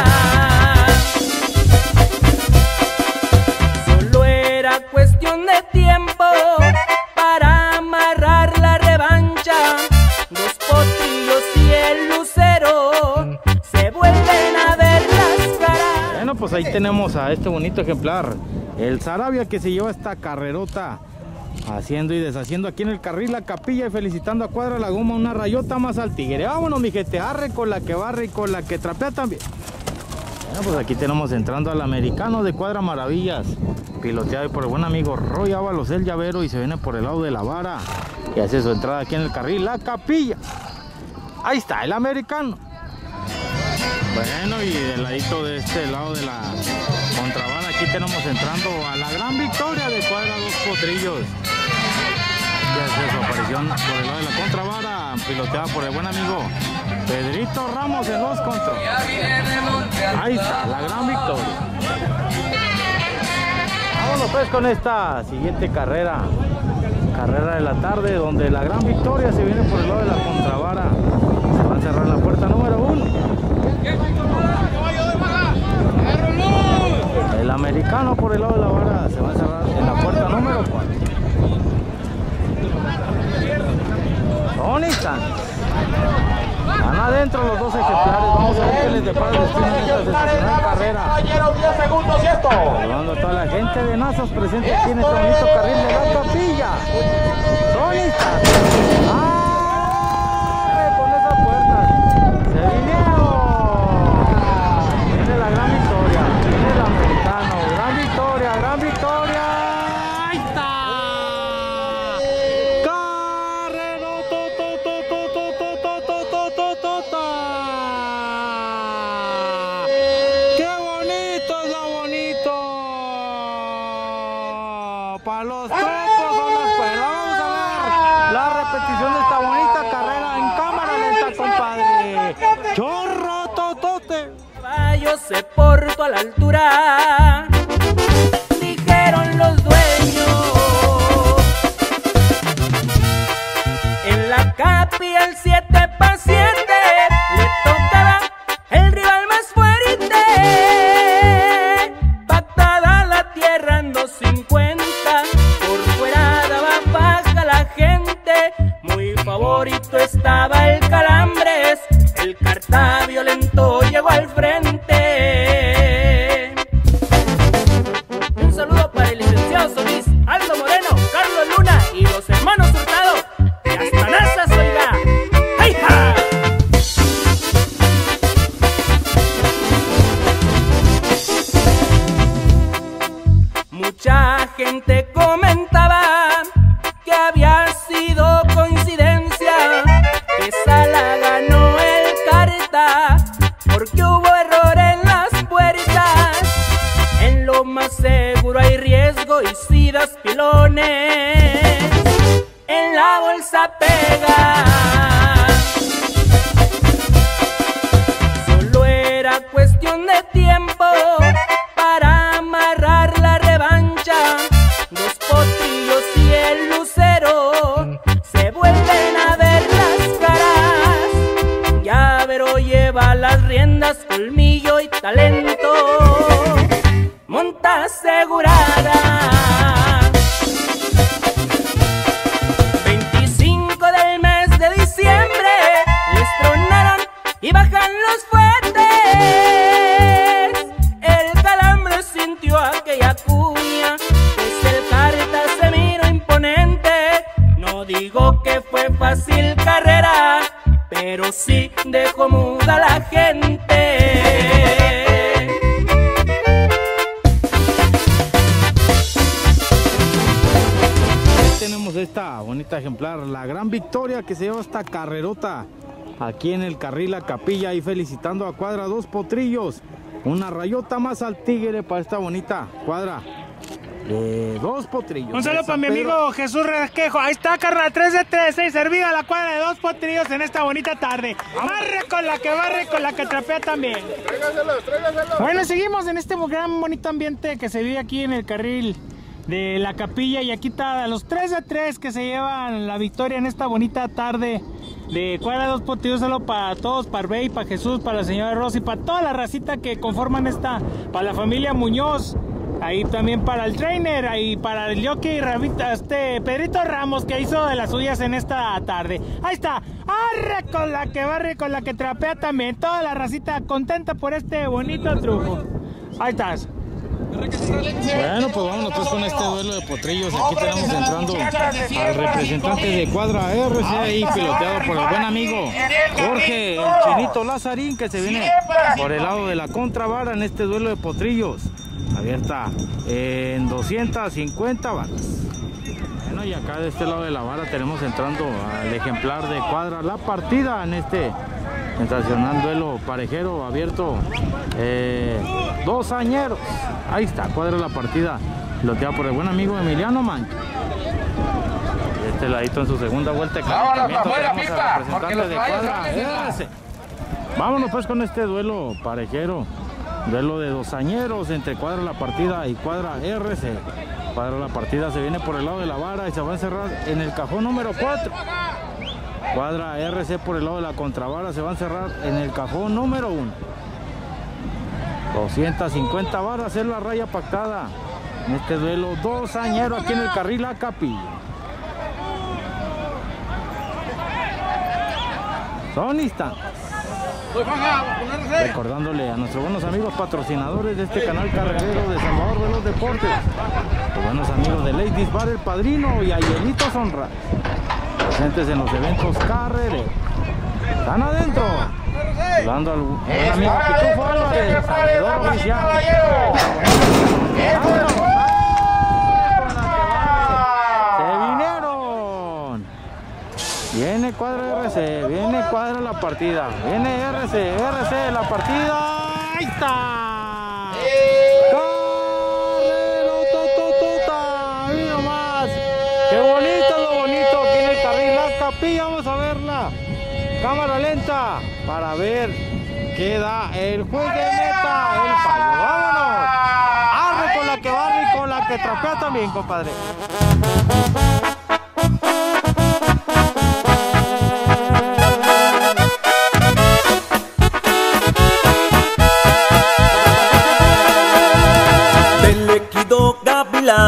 Solo era cuestión de tiempo para amarrar la revancha. Dos potrillos y el lucero se vuelven a ver las caras. Bueno, pues ahí tenemos a este bonito ejemplar, el Sarabia, que se lleva esta carrerota haciendo y deshaciendo aquí en el carril La Capilla, y felicitando a Cuadra La Goma, una rayota más al tigre. Vámonos, mi gente, arre con la que barre y con la que trapea también. Bueno, pues aquí tenemos entrando al americano de Cuadra Maravillas, piloteado por el buen amigo Roy Ábalos, el llavero, y se viene por el lado de la vara y hace su entrada aquí en el carril La Capilla. Ahí está el americano. Bueno, y del ladito de este lado de la contravara, aquí tenemos entrando a la gran victoria de Cuadra Dos Potrillos, que hace su aparición por el lado de la contravara, piloteada por el buen amigo Pedrito Ramos en los controles. Ahí está la gran victoria. Vámonos pues con esta siguiente carrera, carrera de la tarde, donde la gran victoria se viene por el lado de la contravara. Se va a cerrar la puerta número uno. El americano por el lado de la vara se va a cerrar en la puerta número cuatro. Son instantes. Van adentro los dos ejemplares. Vamos a ver qué les depara el destino de esta sensacional carrera. Saludando a toda la gente de Nazas presente aquí en este bonito carril de La Capilla. Son instantes. ¡Ah! Con esa puerta. Se vinieron. Viene la gran victoria. Viene el americano. Gran victoria, gran victoria. Ahí está. Carrero, to, to, to, to, to, to, to, to, to, to, to. ¡Qué bonito es lo bonito! Para los tropos son las cuerdas. Vamos a ver la repetición de esta bonita carrera en cámara lenta, compadre. ¡Chorro, totote! Caballo se portó a la altura. Dijeron siete pa' siete, le tocaba el rival más fuerte. Patada a la tierra en dos cincuenta, por fuera daba baja la gente. Muy favorito estaba el Calambres, el Carta violento llegó al frente. Un saludo para el licenciado Solís, Aldo Moreno, Carlos Luna y los hermanos Hurtado. Y hasta Nazas, oiga. ¡Ay, ja! Mucha gente comentaba que había sido coincidencia que Sala ganó el Carta, porque hubo error en las puertas. En lo más seguro hay riesgo y si das pilones, en la bolsa pega. Solo era cuestión de tiempo para amarrar la revancha. Dos potrillos y el lucero se vuelven a ver las caras. Llavero lleva las riendas, colmillo y talento, monta asegurada. veinticinco del mes de diciembre les tronaron y bajan los fuertes. El Calambre sintió aquella cuña, pues el Carta se miró imponente. No digo que fue fácil carrera, pero sí dejó muda a la gente. Tenemos esta bonita ejemplar, la gran victoria que se lleva esta carrerota aquí en el Carril La Capilla, y felicitando a Cuadra Dos Potrillos, una rayota más al tigre para esta bonita cuadra de Dos Potrillos. Un saludo para mi amigo Jesús Resquejo. Ahí está, carnal, tres de tres, seis servida la cuadra de Dos Potrillos en esta bonita tarde. Barre con la que barre, con la que trapea también. Tráigaselos, tráigaselos. Bueno, seguimos en este gran bonito ambiente que se vive aquí en el Carril de La Capilla, y aquí está los tres de tres que se llevan la victoria en esta bonita tarde de cuadra Dos Potrillos. Solo para todos, para Bey, para Jesús, para la señora Rosy, para toda la racita que conforman esta, para la familia Muñoz, ahí también para el trainer, ahí para el jockey Rabita, este Pedrito Ramos, que hizo de las suyas en esta tarde. Ahí está, arre con la que barre, con la que trapea también, toda la racita contenta por este bonito triunfo. Ahí estás. Bueno, pues vámonos pues con este duelo de potrillos. Aquí tenemos entrando al representante de cuadra R C, ahí piloteado por el buen amigo Jorge, el Chinito Lazarín, que se viene por el lado de la contravara en este duelo de potrillos. Abierta en doscientas cincuenta varas. Bueno, y acá de este lado de la vara tenemos entrando al ejemplar de cuadra La Partida en este sensacional duelo parejero abierto, eh, dos añeros. Ahí está, cuadra La Partida, piloteado por el buen amigo Emiliano Mancho. De este ladito en su segunda vuelta de calentamiento tenemos al representante de cuadra R C. Vámonos pues con este duelo parejero, duelo de dos añeros entre cuadra La Partida y cuadra R C. Cuadra La Partida se viene por el lado de la vara y se va a encerrar en el cajón número cuatro. Cuadra R C por el lado de la contravara se va a encerrar en el cajón número uno. doscientas cincuenta varas es la raya pactada en este duelo dos añero aquí en el Carril La Capilla. Son instantes. Recordándole a nuestros buenos amigos patrocinadores de este canal carrerero de Salvador de los Deportes, los buenos amigos de Ladies Bar El Padrino y Ayelitos Honra, presentes en los eventos carrereros. Están adentro, dando al buen amigo Pitufo Álvarez, sabedor oficial. Se vinieron. Viene cuadra R C, viene cuadra La Partida, viene R C, R C La Partida. Ahí está. Carrerotototota, mira nomás. Qué bonito lo bonito aquí en el Carril La Capilla. Vamos a verla. Cámara lenta para ver qué da el juez de meta, el fallo. Vámonos. Arre con la que barre y con la que trapea también, compadre.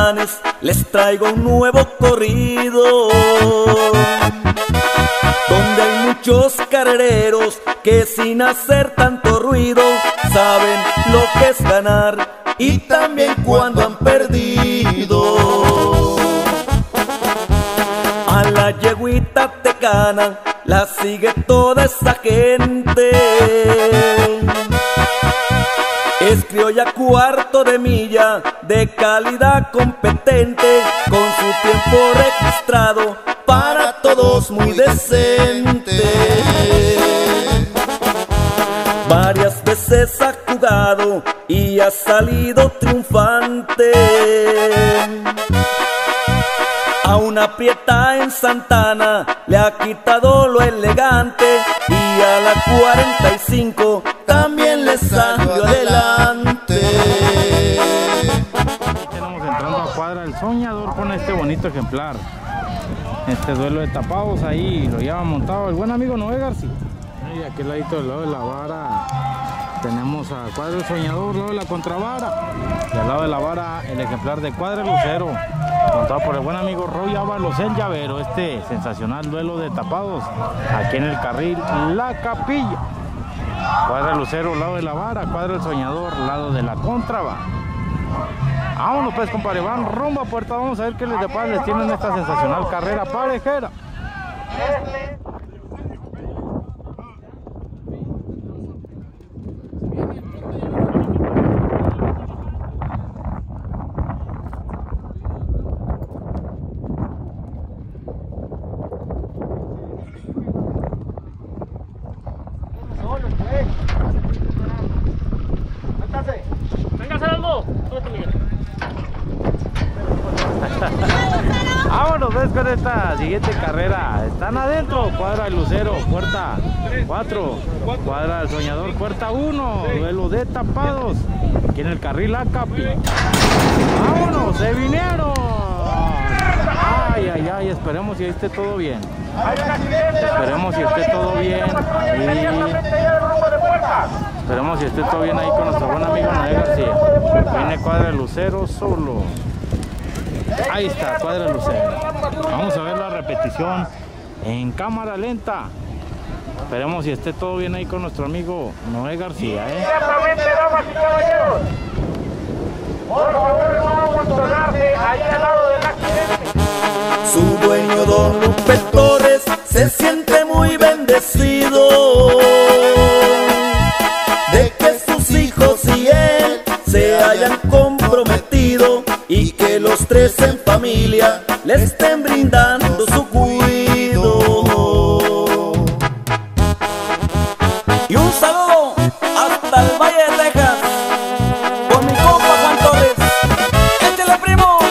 sultanes les traigo un nuevo corrido, donde hay muchos carrereros que sin hacer tanto ruido saben lo que es ganar y también cuando han perdido. A la yeguita tecana la sigue toda esa gente, es criolla cuarto de milla, de calidad competente, con su tiempo registrado, para todos muy decente. Varias veces ha jugado y ha salido triunfante. A una prieta en Santana le ha quitado lo elegante, y a la cuarenta y cinco también le salió adelante. Tenemos entrando a cuadra el Soñador con este bonito ejemplar. Este duelo de tapados ahí lo lleva montado el buen amigo Noé García. Y aquí al ladito del lado de la vara tenemos a cuadra el Soñador, al lado de la contravara. Y al lado de la vara el ejemplar de cuadra el Lucero, montado por el buen amigo Roy Ábalos el Llavero. Este sensacional duelo de tapados aquí en el carril La Capilla. Cuadra el Lucero, al lado de la vara, cuadra el Soñador, al lado de la contravara. Vámonos pues, compadre, van rumbo a puerta. Vamos a ver qué les depara les tienen esta sensacional carrera parejera. Vámonos pues con esta siguiente carrera. Están adentro, cuadra el Lucero, puerta cuatro, cuadra el Soñador, puerta uno, duelo de tapados aquí en el carril La Capi. Vámonos, se vinieron. Ay, ay, ay, esperemos si esté todo bien. Esperemos si esté todo bien. Ahí. Esperemos si esté todo bien ahí con nuestro buen amigo Noé García. Viene cuadra el Lucero solo. Ahí está, cuadra el Lucero. Vamos a ver la repetición en cámara lenta. Esperemos si esté todo bien ahí con nuestro amigo Noé García, ¿eh? Inmediatamente, damas y caballeros, por favor, no amontonarse ahí al lado del accidente. Su dueño don Lupe Torres se siente muy bendecido de que sus hijos y él se hayan comprometido y que los tres en familia le estén brindando su cuido. Y un saludo hasta el Valle de Texas con mi compa Juan Torres. ¡Échale, primo!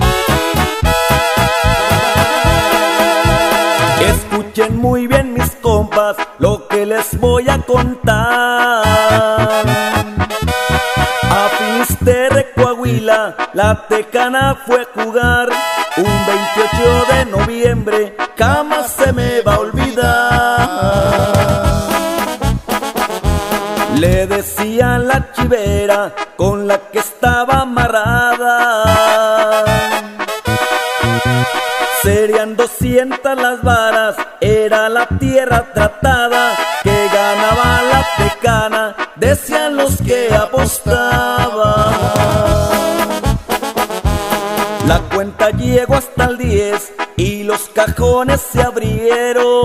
Escuchen muy bien, mis compas, lo que les voy a contar. A Finisterre, Coahuila, la Tecana fue a jugar un veintiocho de noviembre, jamás se me va a olvidar. Le decían la chivera con la que estaba amarrada. Serían doscientas las varas, era la tierra tratada, que ganaba la Tecana, decían los que apostaban. La cuenta llegó hasta el diez y los cajones se abrieron,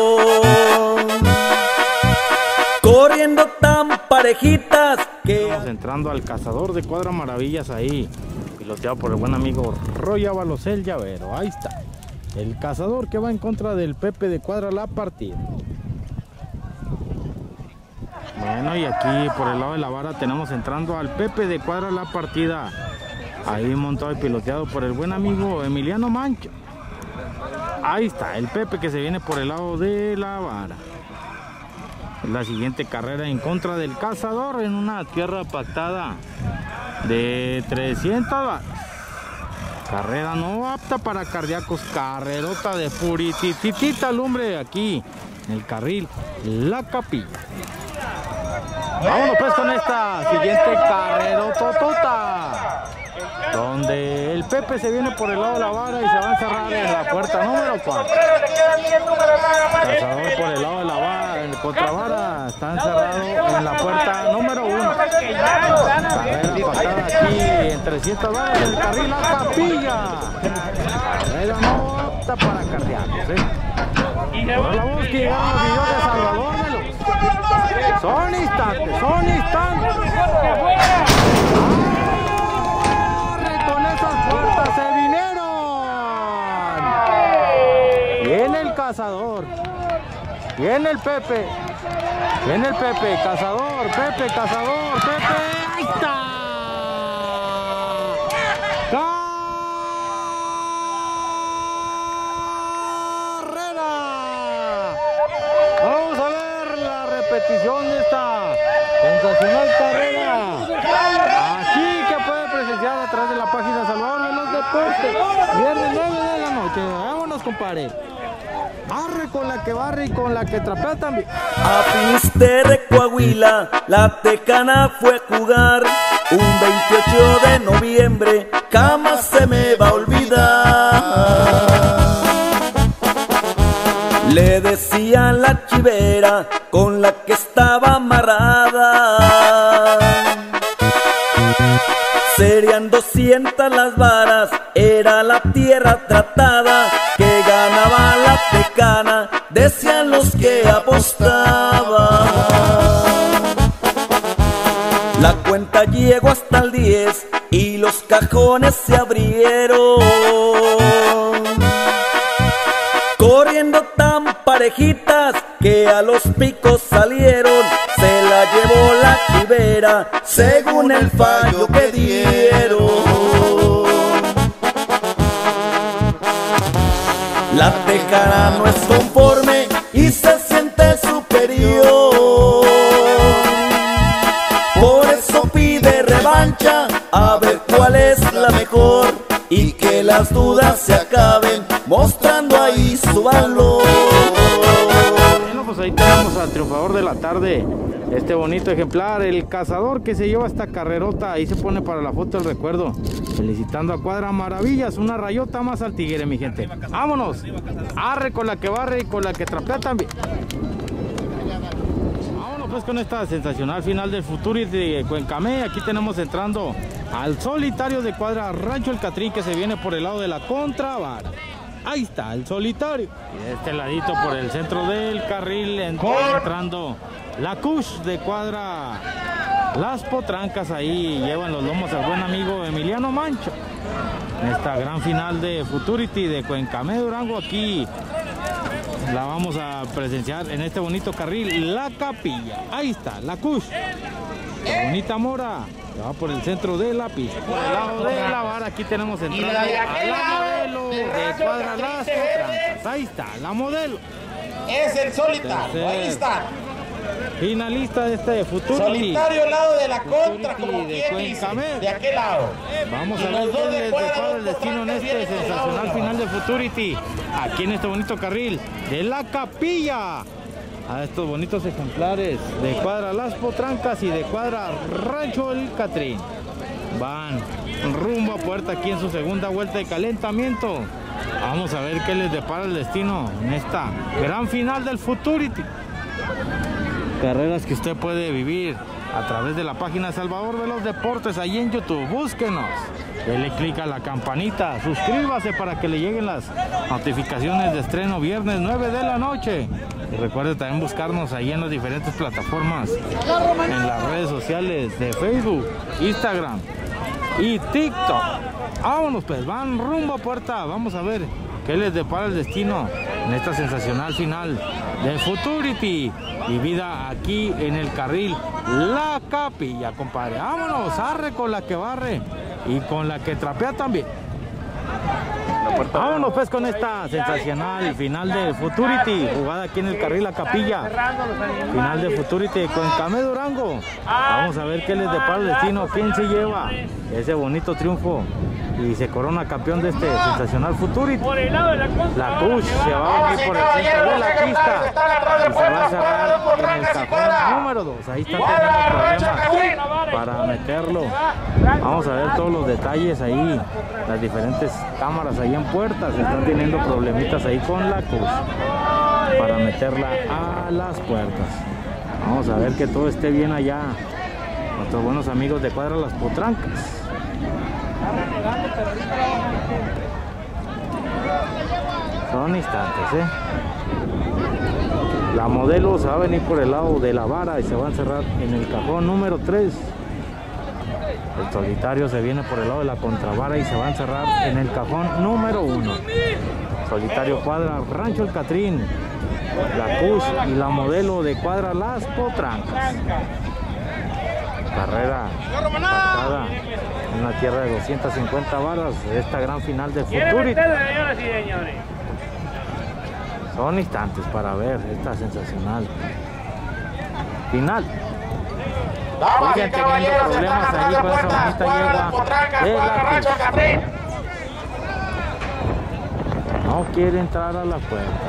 corriendo tan parejitas que... Estamos entrando al Cazador de Cuadra Maravillas ahí, piloteado por el buen amigo Roy Ábalos el Llavero. Ahí está, el Cazador que va en contra del Pepe de Cuadra La Partida. Bueno, y aquí por el lado de la vara tenemos entrando al Pepe de Cuadra La Partida, ahí montado y piloteado por el buen amigo Emiliano Mancho. Ahí está, el Pepe que se viene por el lado de la vara. La siguiente carrera en contra del Cazador en una tierra pactada de trescientas varas. Carrera no apta para cardíacos, carrerota de purititita lumbre aquí en el carril La Capilla. Vámonos pues con esta siguiente carrerototota. donde el Pepe se viene por el lado de la vara y se va a encerrar en la puerta número cuatro. Cazador por el lado de la vara, el contravara está encerrado en la puerta número uno. Carrera patada aquí en trescientas varas del carril La Capilla. Carrera no opta para cardiacos, ¿eh? Por la voz que llegaron los videos de Salvador Veloz. Son instantes, son instantes. Con esas puertas se vinieron. Viene el cazador. Viene el Pepe. Viene el Pepe. Cazador, Pepe, cazador, Pepe. ¡Ahí está! ¡Carrera! Vamos a ver la repetición de esta sensacional carrera. Aquí que puede presenciar a través de la página Salvador Veloz Deportes. Viernes nueve de la noche. Vámonos, compadre. Barre con la que barre y con la que trapea también. A Finisterre, Coahuila, la Tecana fue a jugar un veintiocho de noviembre, jamás se me va a olvidar. Le decían la chivera con la que estaba amarrada. Serían doscientas las varas, era la tierra tratada, que ganaba la Tecana, decían los que apostaban. La cuenta llegó hasta el diez y los cajones se abrieron, corriendo tan parejitas que a los picos salieron. Se la llevó la chivera según el fallo que dieron. La Tecana no es conforme y se siente superior, por eso pide revancha, a ver cuál es la mejor, y que las dudas se acaben, mostrando ahí su valor. Bueno, pues ahí tenemos al triunfador de la tarde, este bonito ejemplar, el cazador que se lleva esta carrerota. Ahí se pone para la foto el recuerdo, felicitando a Cuadra Maravillas, una rayota más al tigre, mi gente. Vámonos, arre con la que barre y con la que trapea también. Vámonos pues con esta sensacional final del Futurity de Cuencamé. Aquí tenemos entrando al solitario de Cuadra Rancho El Catrín, que se viene por el lado de la contravara. Ahí está el solitario. Y de este ladito por el centro del carril entrando la Kush de Cuadra Las Potrancas. Ahí llevan los lomos al buen amigo Emiliano Mancho. En esta gran final de Futurity de Cuencamé, Durango, aquí la vamos a presenciar en este bonito carril La Capilla. Ahí está la Kush, la bonita mora, va por el centro de la pista. Por el lado de la vara aquí tenemos entrando a la modelo de Cuadra Las Potrancas. Ahí está la modelo. Es el solitario, ahí está. Finalista de este Futurity. Solitario al lado de la contra, Futurity como de quien dice, Cuencamé. de aquel lado. Vamos Y a ver los dos quién de les Cuadra depara Las el destino en Potrancas este vienen sensacional pegados. final de Futurity. Aquí en este bonito carril de La Capilla. A estos bonitos ejemplares de Cuadra Las Potrancas y de Cuadra Rancho El Catrín. Van rumbo a puerta aquí en su segunda vuelta de calentamiento. Vamos a ver qué les depara el destino en esta gran final del Futurity. Carreras que usted puede vivir a través de la página Salvador Veloz Deportes ahí en YouTube. Búsquenos, dele clic a la campanita, suscríbase para que le lleguen las notificaciones de estreno viernes nueve de la noche. Y recuerde también buscarnos ahí en las diferentes plataformas, en las redes sociales de Facebook, Instagram y TikTok. Vámonos pues, van rumbo a puerta. Vamos a ver qué les depara el destino en esta sensacional final de Futurity, vivida aquí en el carril La Capilla, compadre. Vámonos, arre con la que barre y con la que trapea también. Vámonos pues con esta sensacional final de Futurity, jugada aquí en el carril La Capilla. Final de Futurity con Cuencamé, Durango. Vamos a ver qué les depara el destino, quién se lleva ese bonito triunfo y se corona campeón de este sensacional Futurity. La Kush se va a venir por el centro de la pista y se va a cerrar en el cajón número dos. Ahí está teniendo problemas para meterlo. Vamos a ver todos los detalles ahí. Las diferentes cámaras ahí en puertas. Están teniendo problemitas ahí con la cruz para meterla a las puertas. Vamos a ver que todo esté bien allá. Nuestros buenos amigos de Cuadra Las Potrancas. Son instantes, ¿eh? La modelo se va a venir por el lado de la vara y se va a encerrar en el cajón número tres. El solitario se viene por el lado de la contravara y se va a encerrar en el cajón número uno. Solitario Cuadra Rancho El Catrín, la Cush y la modelo de Cuadra Las Potrancas. Carrera pactada en una tierra de doscientas cincuenta varas de esta gran final de Futurity. Son instantes para ver esta sensacional final. Siguen teniendo problemas ahí con esa bonita yegua de la Cush. No quiere entrar a la puerta.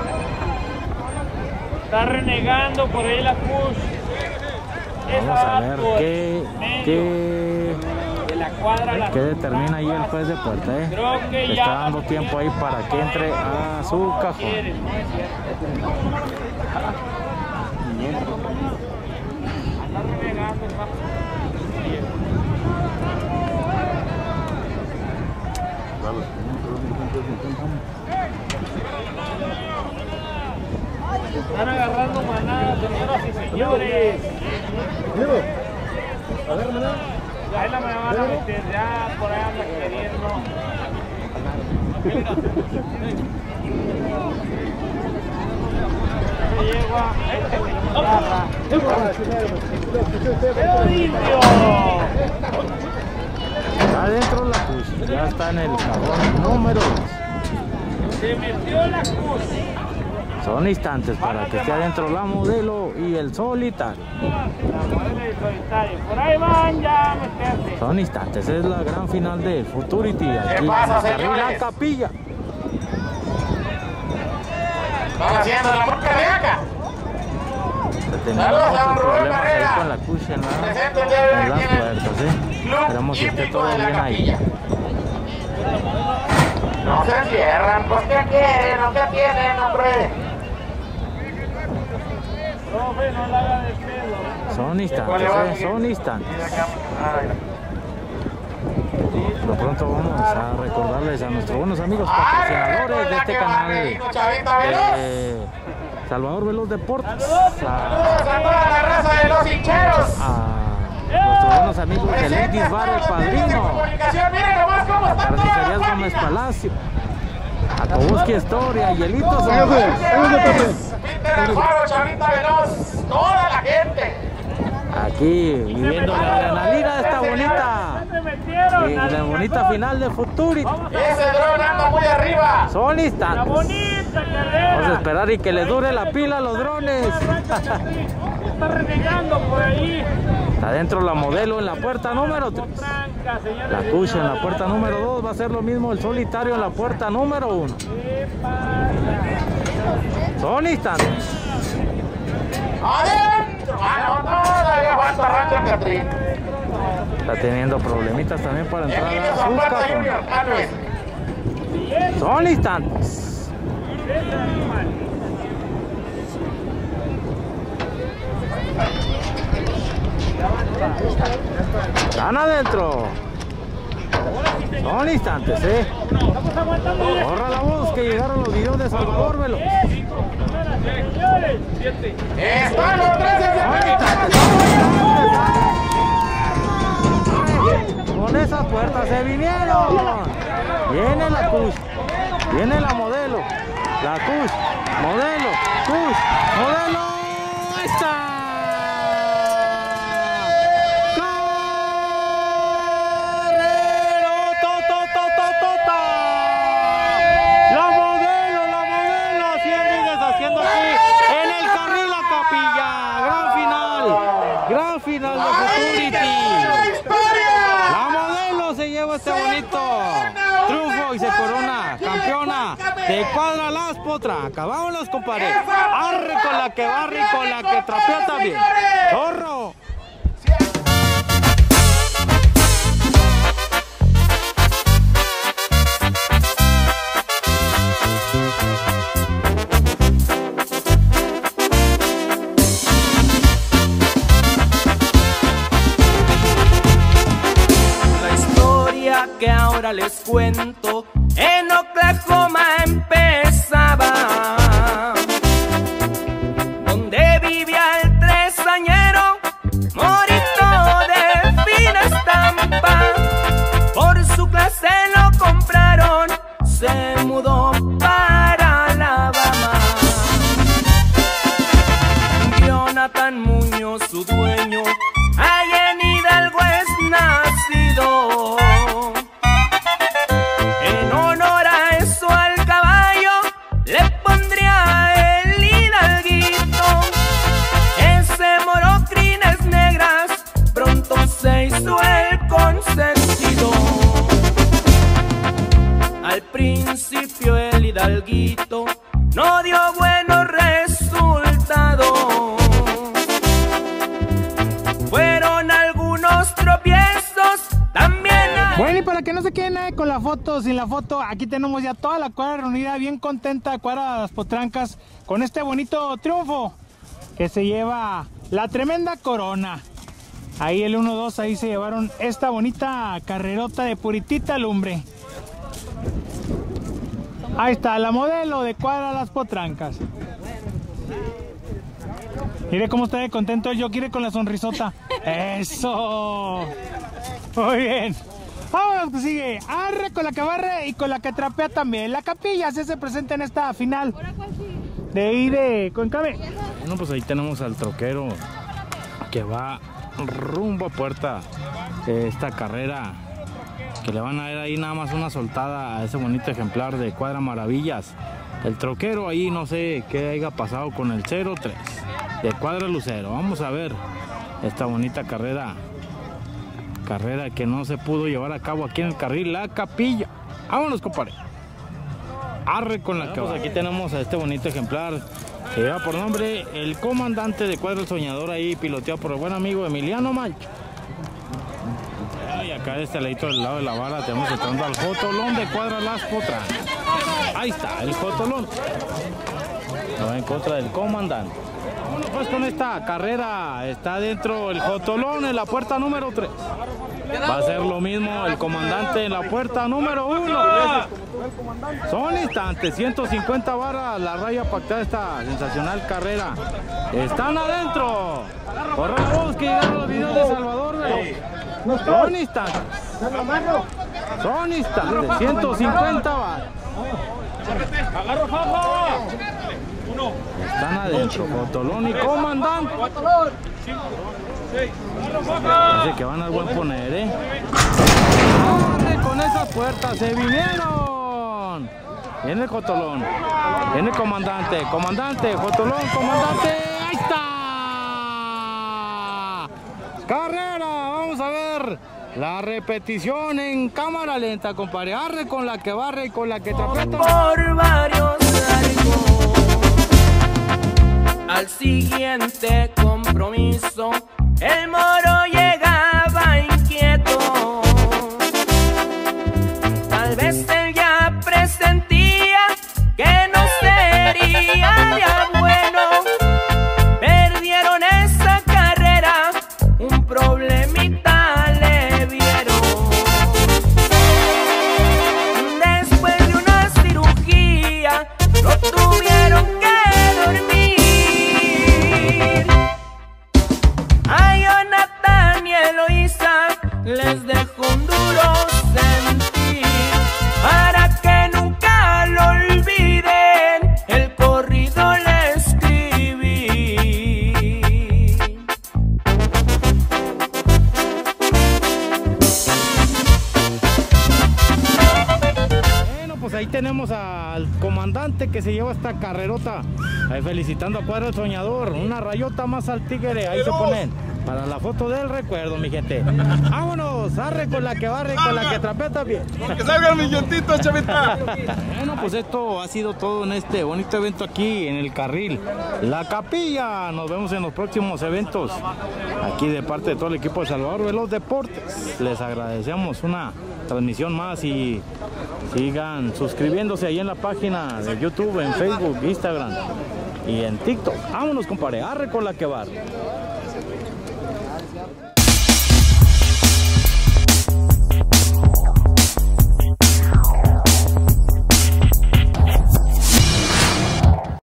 Está renegando por ahí la Cush. Vamos a ver qué, qué, qué determina ahí el juez de puerta, ¿eh? Le está dando tiempo ahí para que entre a su cajón. Están agarrando manada, señoras y señores. A ver, manada. Ahí la me van a meter, ya por ahí anda queriendo. Yegua, ¡pero limpio! Está adentro la Cush, ya está en el cajón número dos. Se metió la Cush. Son instantes para que esté adentro la modelo y el solitario. Por ahí van ya a meterse. Son instantes, es la gran final de Futurity aquí en la Capilla. Están haciendo la amor cardíaca. Tenemos muchos problemas ahí con la Cush en, la, en las puertas, ¿eh? Esperamos que esté todo bien ahí. No se encierran, pues ¿qué quieren o qué tienen, hombre? Profe, no la haga de pedo. Son instantes, ¿eh? Son instantes. Por pronto vamos a recordarles a nuestros buenos amigos patrocinadores de este canal, de Salvador Veloz Deportes, Saludos a toda la raza de los hincheros, a nuestros buenos amigos de Ladies Bar El Padrino, a Carnicerías Gómez Palacio, a Kobuski Historia, Hielitos Peter Alfaro, Chavita Veloz, toda la gente. Aquí viviendo la adrenalina de esta bonita y la bonita final de Futurity. Ese dron anda muy arriba. Son instantes. Vamos a esperar y que le dure la pila a los drones. Está renegando por ahí. Está adentro la modelo en la puerta número tres. La Cush en la puerta número dos. Va a ser lo mismo el solitario en la puerta número uno. Son instantes. ¡Adentro! ¡Ah, no! Todavía falta Rancho El Catrín. Está teniendo problemitas también para entrar a su cajón. Son instantes. Están adentro. Son instantes, eh. Corra la voz que llegaron los videos de Salvador Veloz. Están los tres de Con esas puertas se vinieron. Viene la Cush, viene la modelo, la Cush, modelo, Cush, modelo. Ahí está. Gran final de Futurity. La modelo se lleva este bonito triunfo y se corona campeona de Cuadra Las Potrancas. Vámonos, compadre. Arre con la que barre y con la que trapea también. ¡Zorro! Que ahora les cuento, en Oklahoma empezaba, donde vivía el tresañero, morito de fina estampa. Por su clase lo compraron, se mudó para Alabama. Jonathan Muñoz, su dueño, allá en Hidalgo es nacido. Se hizo el consentido. Al principio el hidalguito no dio buenos resultados. Fueron algunos tropiezos también. Hay... Bueno, y para que no se queden nadie con la foto, sin la foto, aquí tenemos ya toda la cuadra reunida, bien contenta, Cuadra Las Potrancas, con este bonito triunfo que se lleva la tremenda corona. Ahí el uno dos, ahí se llevaron esta bonita carrerota de puritita lumbre. Ahí está, la modelo de Cuadra Las Potrancas. Mire cómo está de contento el Yoki con la sonrisota. ¡Eso! Muy bien. Vámonos que sigue. Arre con la que barre y con la que trapea también. La Capilla se hace presente en esta final de ahí de Concabe. Bueno, pues ahí tenemos al troquero que va rumbo a puerta de esta carrera, que le van a dar ahí nada más una soltada a ese bonito ejemplar de Cuadra Maravillas. El troquero ahí no sé qué haya pasado con el cero tres de Cuadra Lucero. Vamos a ver esta bonita carrera, carrera que no se pudo llevar a cabo aquí en el carril La Capilla. Vámonos, compadre. Arre con la que pues aquí tenemos a este bonito ejemplar que lleva por nombre el comandante de Cuadra El Soñador, ahí piloteado por el buen amigo Emiliano Mancho. Y acá de este ladito del lado de la vara tenemos entrando al Jotolón de Cuadra Las Potrancas. Ahí está el Jotolón, va en contra del comandante. Bueno, pues con esta carrera está dentro el Jotolón en la puerta número tres. Va a ser lo mismo el comandante en la puerta número uno. Son instantes, ciento cincuenta varas la raya pactada esta sensacional carrera. Están adentro. Corre la voz que llegaron los videos de Salvador. Son instantes. Son instantes, ciento cincuenta varas. Están adentro, Jotolón y comandante. Parece que van al buen poner, ¿eh? ¡Corre con esas puertas! ¡Se vinieron! Viene el Jotolón, viene el comandante, comandante, Jotolón, comandante. ¡Ahí está! ¡Carrera! Vamos a ver la repetición en cámara lenta, compadre. Arre con la que barre y con la que trapea. Por varios largos, al siguiente compromiso, el moro llegaba inquieto. Tal vez él ya presentía que no sería ya bueno. Perdieron esa carrera, un problemita le vieron. Después de una cirugía, lo tuvieron que dormir. A Jonathan y Eloísa les dejó un duro sentir, para que nunca lo olviden, el corrido le escribí. Bueno, pues ahí tenemos al comandante que se lleva esta carrerota, ahí felicitando a Cuadra El Soñador. Una rayota más al tigre, ahí se ponen Para la foto del recuerdo, mi gente. Vámonos, arre con la que barre, con la que trapea también. Que salgan mis llantitos, chavita. Bueno, pues esto ha sido todo en este bonito evento aquí en el carril La Capilla. Nos vemos en los próximos eventos. Aquí de parte de todo el equipo de Salvador Veloz Deportes. Les agradecemos una transmisión más y sigan suscribiéndose ahí en la página de YouTube, en Facebook, Instagram y en TikTok. Vámonos, compadre, arre con la que barre.